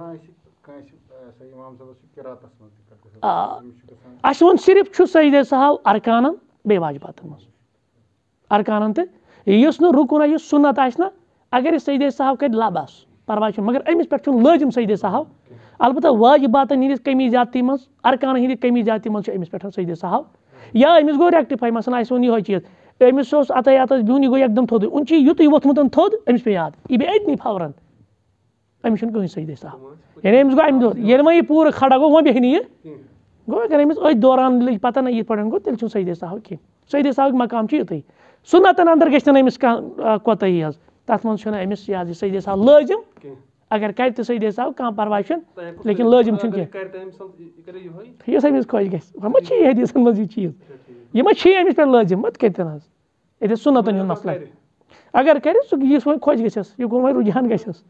آ اَسہِ ووٚن صرف چھُ سجدے سہو ارکانن بیٚیہِ واجباتن منٛز ارکانن تہٕ یُس نہٕ رُکُن آسہِ یُس سُنت آسہِ نہ اگر یہِ سجدے سہو کرِ لبس پرواے چھُنہٕ مگر أمِس پٮ۪ٹھ چھُنہٕ لٲزِم سجدے سہو البتہ واجباتن ہٕنٛدِس کمی زیادتی منٛز ارکانن ہٕنٛدِ کمی زیادتی منٛز چھُ أمِس پٮ۪ٹھ سجدے سہو یا أمِس گوٚو ریکٹِفاے مثلاً اَسہِ ووٚن یِہوے چیٖز أمِس اوس اَتے اَتس بِہُن یہِ گوٚو یکدم تھوٚدُے وۄنۍ چھُ یِتُے ووٚتھمُت تھوٚد أمِس پیٚیہِ یاد یہِ بیٚیہِ أتنی فورن أمِس چھُنہٕ کٕہٕنۍ سجدے سہو یعنی أمِس گوٚو اَمہِ دۄہ ییٚلہِ وۄنۍ یہِ پوٗرٕ کھڑا گوٚو وۄنۍ بیٚہہِ نہٕ یہِ گوٚو اگر أمِس أتھۍ دوران لٔج پتہ نہ یِتھ پٲٹھۍ گوٚو تیٚلہِ چھُنہٕ سجدے سہو کینٛہہ سجدے سہوُک مقام چھُ یُتُے سُنتن انٛدر گژھِ نہٕ أمِس کانٛہہ کوتٲہی حظ تتھ منٛز چھُنہٕ أمِس یہِ حظ یہِ سجدے سہو لٲزِم اگر کرِ تہِ سجدے سہو کانٛہہ پرواے چھُنہٕ لیکن لٲزِم چھُنہٕ کینٛہہ یُس أمِس خۄش گژھِ وۄنۍ ما چھِ یہِ حدیٖثن منٛز یہِ چیٖز یہِ ما چھِ أمِس پٮ۪ٹھ لٲزِم مت کٔرتن حظ ییٚتٮ۪تھ سُنتن ہُنٛد مسلہٕ اگر کرِ سُہ یُس وۄنۍ خۄش گژھٮ۪س یہِ گوٚو وۄنۍ رُجحان گژھٮ۪س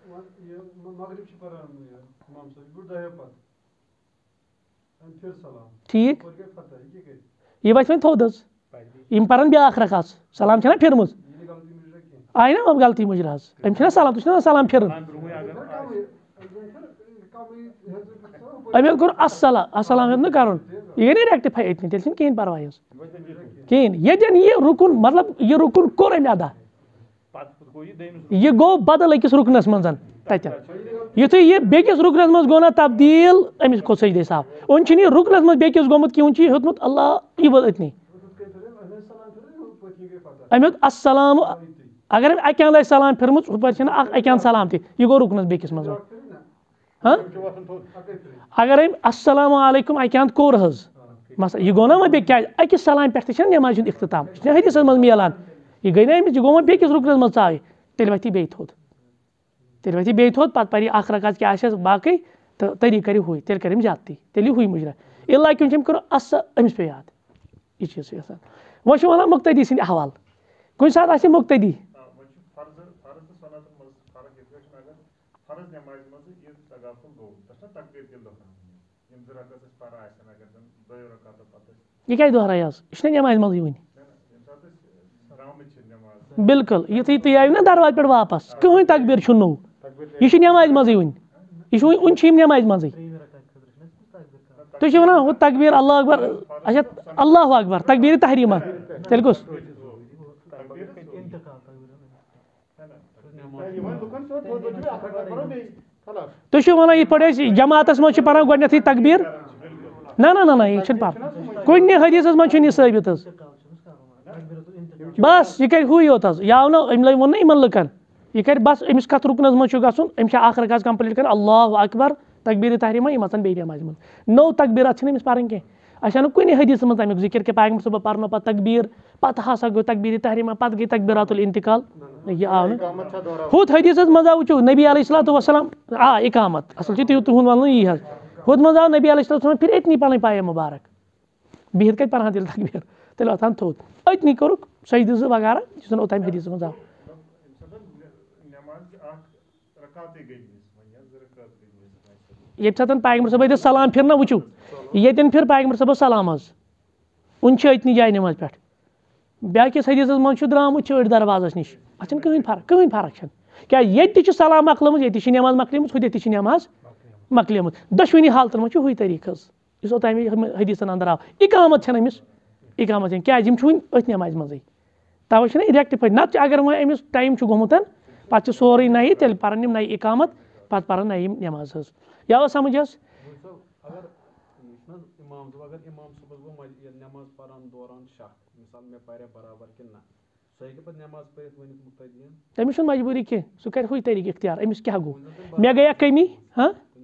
ٹھیٖک یہِ وَتھِ وۄنۍ تھوٚد حظ یِم پرن بیاکھ رکعت سلام چھےٚ نہ پھِرمٕژ آیہِ نہ غلطی مُجرا حظ أمِس چھُنہ سلام تُہۍ چھُو نہ سلام پھِرُن أمۍ حظ کوٚر اَسلام اَسلام ہیوٚت نہٕ کَرُن یہِ گٔے نہ ریکٹِفاے أتنی تیٚلہِ چھُنہٕ کِہینۍ پرواے حظ کِہینۍ ییٚتٮ۪ن یہِ رُکُن مطلب یہِ رُکُن کوٚر أمۍ ادا یہِ گوٚو بدل أکِس رُکنس منٛز تتٮ۪ن یُتھُے یہِ بیٚکِس رُکنس منٛز گوٚو نہ تبدیٖل أمِس کھوٚت سجدے سہو وۄنۍ چھُنہٕ یہِ رُکنس منٛز بیٚکِس گوٚمُت کینٛہہ وۄنۍ چھُ یہِ ہیوٚتمُت اللہ یہِ وٲژ أتنی أمۍ ہیوٚت اَسلام اگر أمۍ اَکہِ اَنٛدٕ آسہِ سلام پھِرمٕژ ہُپٲرۍ چھِنہٕ اکھ اَکہِ اَنٛدٕ سلام تہِ یہِ گوٚو رُکنس بیٚکِس منٛز ہاں اگر أمۍ السلام علیکُم اَکہِ اَنٛدٕ کوٚر حظ مثلاً یہِ گوٚو نہ وۄنۍ بیٚیہِ کیازِ أکِس سلامہِ پٮ۪ٹھ تہِ چھُنہ نٮ۪مازِ ہُنٛد اختتام یہِ چھُنہ حدیٖثس منٛز مِلان یہِ گٔے نہ أمِس یہِ گوٚو وۄنۍ بیٚکِس رُکنس منٛز ژاے تیٚلہِ وۄتھِ یہِ بیٚیہِ تھوٚد تیٚلہِ وۄتھِ یہِ بیٚیہِ تھوٚد پتہٕ پرِ یہِ اکھ رکعت کیٛاہ آسٮ۪س باقٕے تہٕ طریٖقہٕ کرِ ہُے تیٚلہِ کرِ أمۍ زیادتی تیٚلہِ یی ہُے مُجرا اِلا کہِ أمۍ کوٚر اَس أمِس پیٚیہِ یاد یہِ چیٖز چھُ گژھان وۄنۍ چھُ وَنان مُقتدی سٕنٛدِ حوالہٕ کُنہِ ساتہٕ آسہِ مُقتدی یہِ کیازِ دۄہرایہِ حظ یہِ چھُنہ نٮ۪مازِ منٛزٕے وٕنہِ بِلکُل یُتھُے تُہۍ آیِو نہ دروازٕ پٮ۪ٹھ واپس کٕہٕنۍ تقبیٖر چھُنہٕ نوٚو یہِ چھُ نٮ۪مازِ منٛزٕے وٕنہِ یہِ چھُ وٕنہِ وٕنہِ چھِ یِم نٮ۪مازِ منٛزٕے تُہۍ چھِو وَنان ہُہ تقبیٖر اللہ اکبر اچھا اللہ اکبر تقبیٖر تحریٖمہ تیٚلہِ کُس تُہۍ چھِو وَنان یِتھ پٲٹھۍ أسۍ جماعتس منٛز چھِ پران گۄڈنیٚتھٕے تقبیٖر نہ نہ نہ یہِ چھُنہٕ پرُن کُنہِ حدیٖثس منٛز چھُنہٕ یہِ ثٲبت حظ بس یہِ کرِ ہُے یوت حظ یہِ آو نہٕ أمۍ لٲگۍ ووٚن نہ یِمن لُکن یہِ کرِ بس أمِس کتھ رُکنس منٛز چھُ گژھُن أمِس چھِ اکھ رکعت کمپلیٖٹ کرٕنۍ اللہ اکبر تقبیٖر تحریٖمہ یِم اژن بیٚیہِ نٮ۪مازِ منٛز نوٚو تقبیٖرات چھِنہٕ أمِس پرٕنۍ کینٛہہ اَسہِ آو نہٕ کُنہِ حدیٖثس منٛز تمیُک ذِکر کہِ پیغمبر صٲبن پرنو پتہٕ تقبیٖر پتہٕ ہسا گوٚو تقبیٖر تحریٖمہ پتہٕ گٔے تقبیٖرات الانتقال یہِ آو نہٕ ہُتھ حدیٖثس منٛز آو وٕچھو نبی علیہ الصلوۃ والسلام آ اِقامت اصل چھُ تُہُنٛد ونُن یی حظ ہُتھ منٛز آو نبی علیہ الصلوۃ والسلام پھِرِ أتنی پنٕنۍ پایے مُبارک بِہِتھ کتہِ پرہن تیٚلہِ تقبیٖر تیٚلہِ وۄتھان تھوٚد أتنی کوٚرُکھ سجدٕ زٕ وغیرہ یُس زن اوٚتام حدیٖثس منٛز آو ییٚمہِ ساتہٕ پیغمبر صٲبن دِژ سلام پھِرنہ وٕچھِو ییٚتٮ۪ن پھِر پیغمبر صٲبس سلام حظ وٕنہِ چھِ أتنی جایہِ نٮ۪مازِ پٮ۪ٹھ بیٛاکِس حدیٖثس منٛز چھُ درٛامُت چٲڑۍ دروازس نِش اتھ چھنہٕ کٕہٕنۍ فرق کٕہٕنۍ فرق چھنہٕ کیٛازِ ییٚتہِ تہِ چھِ سلام مۄکلٲمٕژ ییٚتہِ چھِ نٮ۪ماز مۄکلیمٕژ ہُتٮ۪تھ تہِ چھِ نٮ۪ماز مۄکلیمٕژ دۄشوٕنی حالتن منٛز چھُ ہُے طریٖقہٕ حظ یُس اوٚتام حدیٖثن انٛدر آو اِقامت چھنہٕ أمِس اِقامت دِنۍ کیازِ یِم چھِ وٕنہِ أتھۍ نٮ۪مازِ منٛزٕے تَوَے چھِنہ یہِ ریکٹِفاے نَتہٕ چھِ اگر وۄنۍ أمِس ٹایم چھُ گوٚمُت پَتہٕ چھِ سورُے نَیہِ تیٚلہِ پَرَن یِم نَیہِ اِقامت پَتہٕ پَرَن نَیہِ یِم نٮ۪ماز حظ یا اوس سَمٕجھ حظ تٔمِس چھُنہٕ مجبوٗری کینٛہہ سُہ کَرِ ہُے طریٖقہٕ اختیار أمِس کیٛاہ گوٚو مےٚ گٔیٛا کٔمی ہاں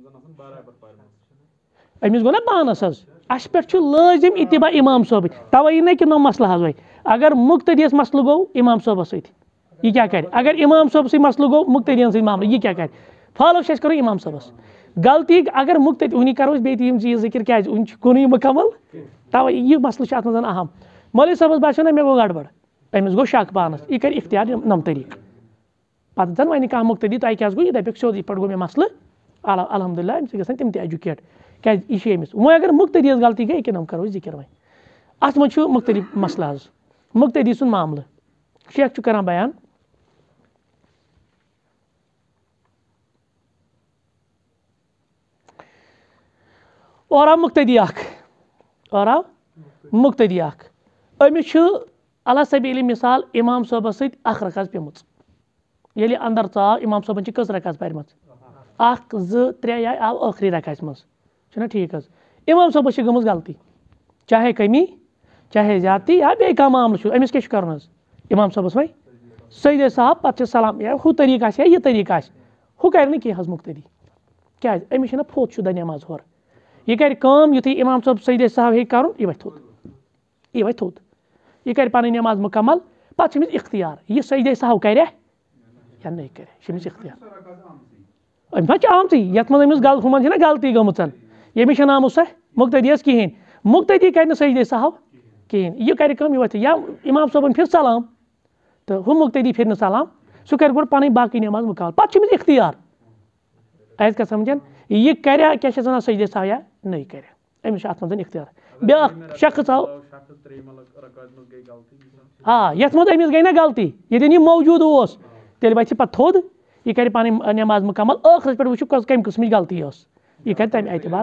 أمِس گوٚو نا پانَس حظ اَسہِ پٮ۪ٹھ چھُ لٲزِم اِتِبا اِمام صٲبٕنۍ تَوَے یی نہ کہِ نوٚو مَسلہٕ حظ وۄنۍ اگر مُقتدیَس مَسلہٕ گوٚو اِمام صٲبَس سۭتۍ یہِ کیٛاہ کَرِ اگر اِمام صٲبہٕ سٕے مَسلہٕ گوٚو مُقتدیَن سۭتۍ معاملہٕ یہِ کیٛاہ کَرِ فالو چھِ اَسہِ کَرُن اِمام صٲبَس غلطی اگر مُقتدی وٕنی کَرو أسۍ بیٚیہِ تہِ یِم چیٖز ذِکِر کیٛازِ وٕنہِ چھُ کُنُے مُکمل تَوَے یہِ مَسلہٕ چھُ اَتھ منٛز اہم مولوی صٲبَس باسیو نہ مےٚ گوٚو گڑبڑ أمِس گوٚو شک پانَس یہِ کَرِ اختیار نَم طریٖقہٕ پَتہٕ زَن وَنہِ کانٛہہ مُقتدی تۄہہِ کیٛاہ گوٚو یہِ دَپٮ۪کھ سیوٚد یِتھ پٲٹھۍ گوٚو مےٚ مَسلہٕ الحمدُاللہ اَمہِ سۭتۍ گژھن تِم تہِ ایجوکیٹ کیٛازِ یہِ چھِ أمِس وۄنۍ اگر مُقتدیَس غلطی گٔے أکیاہ نَم کَرو أسۍ ذِکِر وۄنۍ اَتھ منٛز چھُ مُختلف مَسلہٕ حظ مُقتدی سُنٛد معاملہٕ شیخ چھُ کَران بیان اور آو مُقتدی اَکھ اور آو مُقتدی اَکھ أمِس چھُ علیٰ سبیٖلِ مِثال اِمام صٲبَس سۭتۍ اَکھ رکعت پیٚمٕژ ییٚلہِ اَندَر ژاو اِمام صٲبَن چھِ کٔژ رکعت پَرِمَژ اَکھ زٕ ترٛےٚ یا آو ٲخری رکعتہِ منٛز چھُنہ ٹھیٖک حظ اِمام صٲبَس چھِ گٔمٕژ غلطی چاہے کٔمی چاہے زیادتی یا بیٚیہِ کانٛہہ معاملہٕ چھُ أمِس کیٛاہ چھُ کَرُن حظ اِمام صٲبَس وۄنۍ سیدے صاحب پَتہٕ چھِ سلام یا ہُہ طریٖقہٕ آسہِ یا یہِ طریٖقہٕ آسہِ ہُہ کَرِ نہٕ کینٛہہ حظ مُقتدی کیٛازِ أمِس چھِنہ فوت شُدہ نٮ۪ماز ہورٕ یہِ کَرِ کٲم یُتھُے اِمام صٲب سیدے صاحب ہیٚکہِ کَرُن یہِ وَتھِ تھوٚد یہِ وَتھِ تھوٚد یہِ کَرِ پَنٕنۍ نٮ۪ماز مُکمل پَتہٕ چھِ أمِس اختیار یہِ سیدے صاحب کَرِ یا نَے کَرِ یہِ چھِ أمِس اختیار أمِس ما چھِ آمژٕے یَتھ منٛز أمِس غلط ہُمَن چھِنہ غلطی گٔمٕژ ییٚمِس چھَنہٕ آمٕژ سۄ مُقتدیَس کِہیٖنۍ مُقتدی کَرِ نہٕ سیدے صاحب کِہیٖنۍ یہِ کَرِ کٲم یہِ وَتھِ یا اِمام صٲبَن پھِر سلام تہٕ ہُہ مُقتدی پھِرِ نہٕ سلام سُہ کَرِ گۄڈٕ پَنٕنۍ باقٕے نٮ۪ماز مُکمل پَتہٕ چھِ أمِس اختیار آسہِ کَتھ سَمجھان یہِ کَریا کیٛاہ چھِ اَتھ وَنان سیدے صاحب یا نَے کَرِ أمِس چھُ اَتھ منٛز اختیار بیٛاکھ شخص آو آ یَتھ منٛز أمِس گٔے نہ غلطی ییٚتٮ۪ن یہِ موجوٗد اوس تیٚلہِ وَتھِ پَتہٕ تھوٚد یہِ کَرِ پَنٕنۍ نٮ۪ماز مُکمل ٲخرَس پٮ۪ٹھ وٕچھو کٔژ کَمہِ قٕسمٕچ غلطی ٲس یہِ کَرِ تَمہِ اعتبار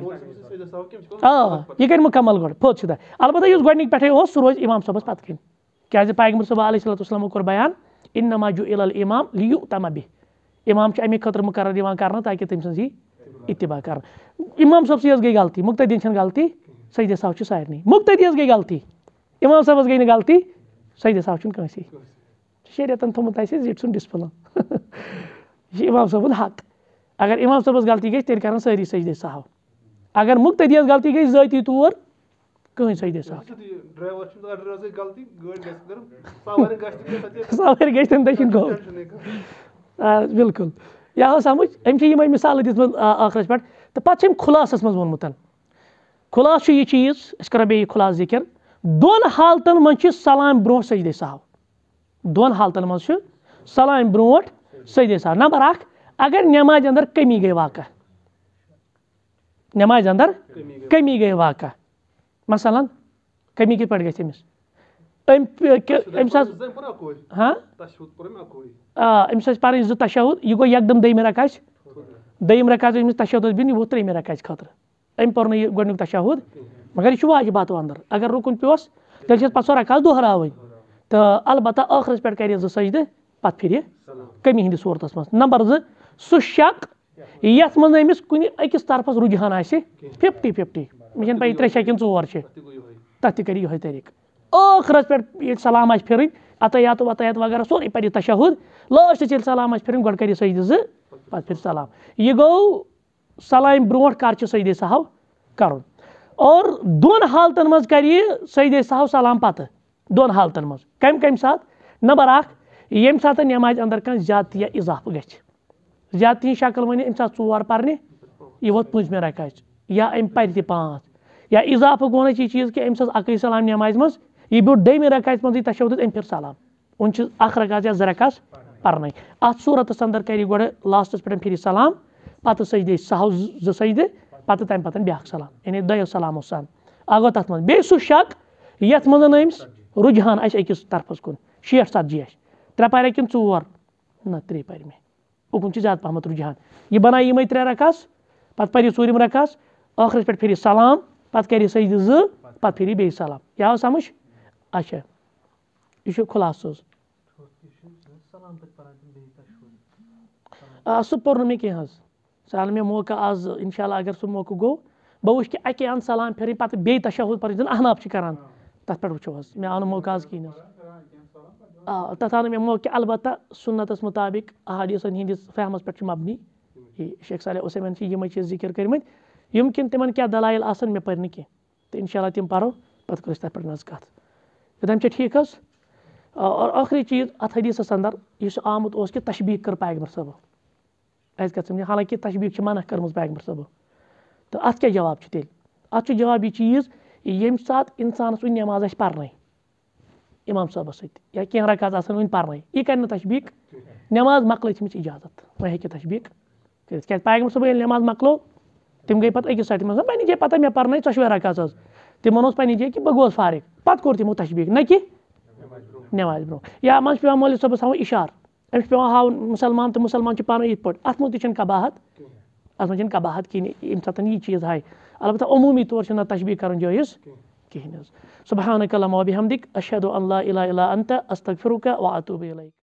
آ یہِ کَرِ مُکمل گۄڈٕ فوت شُدہ البتہ یُس گۄڈنِکۍ پٮ۪ٹھَے اوس سُہ روزِ اِمام صٲبَس پَتہٕ کَنۍ کیٛازِ پیغمبر صلی علیہ صلاتُ وسلامو کوٚر بیان اِنما جُعِلَ الامام لیُؤتَمَ بِہِ اِمام چھُ اَمے خٲطرٕ مُقرر یِوان کَرنہٕ تاکہِ تٔمۍ سٕنٛز یی اِتِبا کَرنہٕ اِمام صٲبسٕے حظ گٔے غلطی مُقتدیَن چھَنہٕ غلطی سیدے صاحب چھُ سارنٕے مُقتدیَس گٔے غلطی اِمام صٲبَس گٔے نہٕ غلطی سیدے صاحب چھُنہٕ کٲنٛسے شریعتَن تھوٚمُت اَسہِ زِٹھۍ سُنٛد ڈِسپٕلن یہِ چھِ اِمام صٲبُن حق اگر اِمام صٲبَس غلطی گژھِ تیٚلہِ کَرَن سٲری سجدے صاحب اگر مُقتدیَس غلطی گژھِ ذٲتی طور کٕہٕنۍ سجدے صاحب سوارِ گژھِ تَمہِ دٔچھِنۍ گوٚو بِلکُل یہِ آو سَمٕجھ أمۍ چھِ یِمے مِثالہٕ دِژمٕژ ٲخرَس پٮ۪ٹھ تہٕ پَتہٕ چھِ أمۍ خُلاصَس منٛز ووٚنمُت خُلاصہٕ چھُ یہِ چیٖز أسۍ کَرو بیٚیہِ یہِ خُلاصہٕ ذِکِر دۄن حالتَن منٛز چھِ سلام برونٛٹھ سجدے صاحب دۄن حالتَن منٛز چھُ سلامہِ برونٛٹھ سجدے صاحب نمبر اکھ اگر نٮ۪مازِ اَندَر کٔمی گٔے واقع نٮ۪مازِ اَندَر کٔمی گٔے واقع مثلاً کٔمی کِتھ پٲٹھۍ گژھِ أمِس أمۍ أمِس حظ ہاں آ أمِس ٲسۍ پَرٕنۍ زٕ تشہُد یہِ گوٚو یکدم دٔیمہِ رکعژِ دٔیِم رکعژ أمِس تشہُد اوس بِہُن یہِ ووٚتھ ترٛیٚیِمہِ رکعژِ خٲطرٕ أمۍ پوٚر نہٕ یہِ گۄڈنیُک تشہُد مگر یہِ چھُ واجِباتو اَندَر اگر رُکُن پیوٚس تیٚلہِ چھِ پَتہٕ سۄ رکعت دۄہراوٕنۍ تہٕ البتہ ٲخرَس پٮ۪ٹھ کَرِ زٕ سجدٕ پَتہٕ پھِرِ کٔمی ہِنٛدِس صوٗرتَس منٛز نمبر زٕ سُہ شک یَتھ منٛز أمِس کُنہِ أکِس طرفَس رُجحان آسہِ فِفٹی فِفٹی مےٚ چھَنہٕ پَیی ترٛےٚ چھےٚ کِنہٕ ژور چھِ تَتھ تہِ کَرِ یِہوٚے طریٖقہٕ ٲخرَس پٮ۪ٹھ ییٚلہِ سلام آسہِ پھِرٕنۍ عطیات وطیات وغیرہ سورُے پَرِ تشہُد لاسٹَس ییٚلہِ سلام آسہِ پھِرٕنۍ گۄڈٕ کَرِ سجدٕ زٕ پَتہٕ پھِرِ سلام یہِ گوٚو سلامہِ برونٛٹھ کر چھُ سجدے صاحب کَرُن اور دۄن حالتَن منٛز کَرِ یہِ سجدے صاحب سلام پَتہٕ دۄن حالتَن منٛز کَمہِ کَمہِ ساتہٕ نمبر اکھ ییٚمہِ ساتہٕ نٮ۪مازِ اَندَر کانٛہہ زیادتی یا اِضافہٕ گژھِ زیادتی ہِنٛز شکٕل وَنہِ أمِس آسہٕ ژور پَرنہِ یہِ ووت پٲنٛژمہِ رکعژِ یا أمۍ پَرِ تہِ پانٛژھ یا اِضافہٕ گوٚو نہٕ یہِ چیٖز کہِ أمِس ٲس اَکٕے سلام نٮ۪مازِ منٛز یہِ بیوٗٹھ دٔیمہِ رکعژِ منٛزٕے تشہُد أمۍ پھِر سلام وۄنۍ چھِ اکھ رکعت یا زٕ رکعت پَرنَے اَتھ صوٗرتَس اَندَر کَرِ یہِ گۄڈٕ لاسٹَس پٮ۪ٹھ پھِرِ سلام پَتہٕ سجدے صاحب زٕ سجدٕ پَتہٕ تَمہِ پَتہٕ بیٛاکھ سلام یعنی دۄیو سلامو سان اکھ گوٚو تَتھ منٛز بیٚیہِ سُہ شک یَتھ منٛز أمِس رُجحان آسہِ أکِس طرفَس کُن شیٹھ ژَتجی آسہِ ترٛےٚ پَرِ کِنہٕ ژور نہ ترٛےٚ پَرِ مےٚ اُکُن چھِ زیادٕ پَہمَتھ رُجحان یہِ بَنایہِ یِمَے ترٛےٚ رکعت پَتہٕ پَرِ ژوٗرِم رکعت ٲخرَس پٮ۪ٹھ پھِرِ سلام پَتہٕ کَرِ سجدٕ زٕ پَتہٕ پھِری بیٚیہِ سلام یہِ آو سَمٕجھ اچھا یہِ چھُ خُلاصہٕ حظ آ سُہ پوٚر نہٕ مےٚ کینٛہہ حظ سُہ آو نہٕ مےٚ موقعہٕ آز اِنشاء اللہ اگر سُہ موقعہٕ گوٚو بہٕ وٕچھِ کہِ اَکے اَنٛدٕ سلام پھِرٕنۍ پَتہٕ بیٚیہِ تشہُد پَرُن یُس زَن احناف چھِ کَران تَتھ پٮ۪ٹھ وٕچھو حظ مےٚ آو نہٕ موقعہٕ آز کِہیٖنۍ حظ آ تَتھ آو نہٕ مےٚ موقعہٕ کہِ البتہ سُنتَس مُطابق احادیٖثن ہِنٛدِس فہمَس پٮ۪ٹھ چھُ مبنی یہِ شیخ صالح عثیمین چھِ یِمے چیٖز ذِکر کٔرمٕتۍ یِم کِنۍ تِمن کیٛاہ دلایل آسان مےٚ پٔرۍ نہٕ کینٛہہ تہٕ اِنشاء اللہ تِم پَرو پَتہٕ کَرو أسۍ تَتھ پٮ۪ٹھ نظر کَتھ یوٚتام چھا ٹھیٖک حظ اور ٲخری چیٖز اَتھ حدیٖثَس اَنٛدر یُس آمُت اوس کہِ تشبیٖق کٔر پیغمبر صٲبو اَسہِ گژھِ سَمجھ حالانکہِ تشبیٖق چھِ منع کٔرمٕژ پیغمبر صٲبو تہٕ اَتھ کیٛاہ جواب چھُ تیٚلہِ اَتھ چھُ جواب یہِ چیٖز ییٚمہِ ساتہٕ اِنسانَس وۄنۍ نٮ۪ماز آسہِ پَرنَے اِمام صٲبَس سۭتۍ یا کینٛہہ رکعت آسان وۄنۍ پَرنَے یہِ کَرِ نہٕ تشبیٖق نٮ۪ماز مۄکلٲے تھٔمٕژ اِجازت وۄنۍ ہیٚکہِ تشبیٖق کٔرِتھ کیٛازِ پیغمبر صٲبن ییٚلہِ نٮ۪ماز مۄکلو تِم گٔے پَتہٕ أکِس سایڈٕ تِم ٲس پنٛنہِ جایہِ پَتہ مےٚ پَرنٲے ژۄشوَے رکعت حظ تِمن اوس پنٛنہِ جایہِ کہِ بہٕ گوس فارغ پَتہٕ کوٚر تِمو تشبیٖق نہ کہِ نٮ۪مازِ برونٛہہ یا منٛزٕ چھُ پیٚوان مولوی صٲبَس ہاوُن اِشارٕ أمِس چھُ پیٚوان ہاوُن مُسلمان تہٕ مُسلمان چھِ پانہٕ ؤنۍ یِتھ پٲٹھۍ اَتھ منٛز تہِ چھَنہٕ کباہت اَتھ منٛز چھَنہٕ کباہت کِہیٖنۍ ییٚمہِ ساتہٕ یہِ چیٖز ہاوِ البتہ عموٗمی طور چھِنہٕ اَتھ تشبیٖق کَرُن جٲیِز کِہیٖنۍ حظ سُبحانک اللہُمَّ وَبِحَمدِک اَشہدُ ان لا اِلہَ اِلَّا انتَ استغفِرُکَ وَاتوٗبُ اِلیک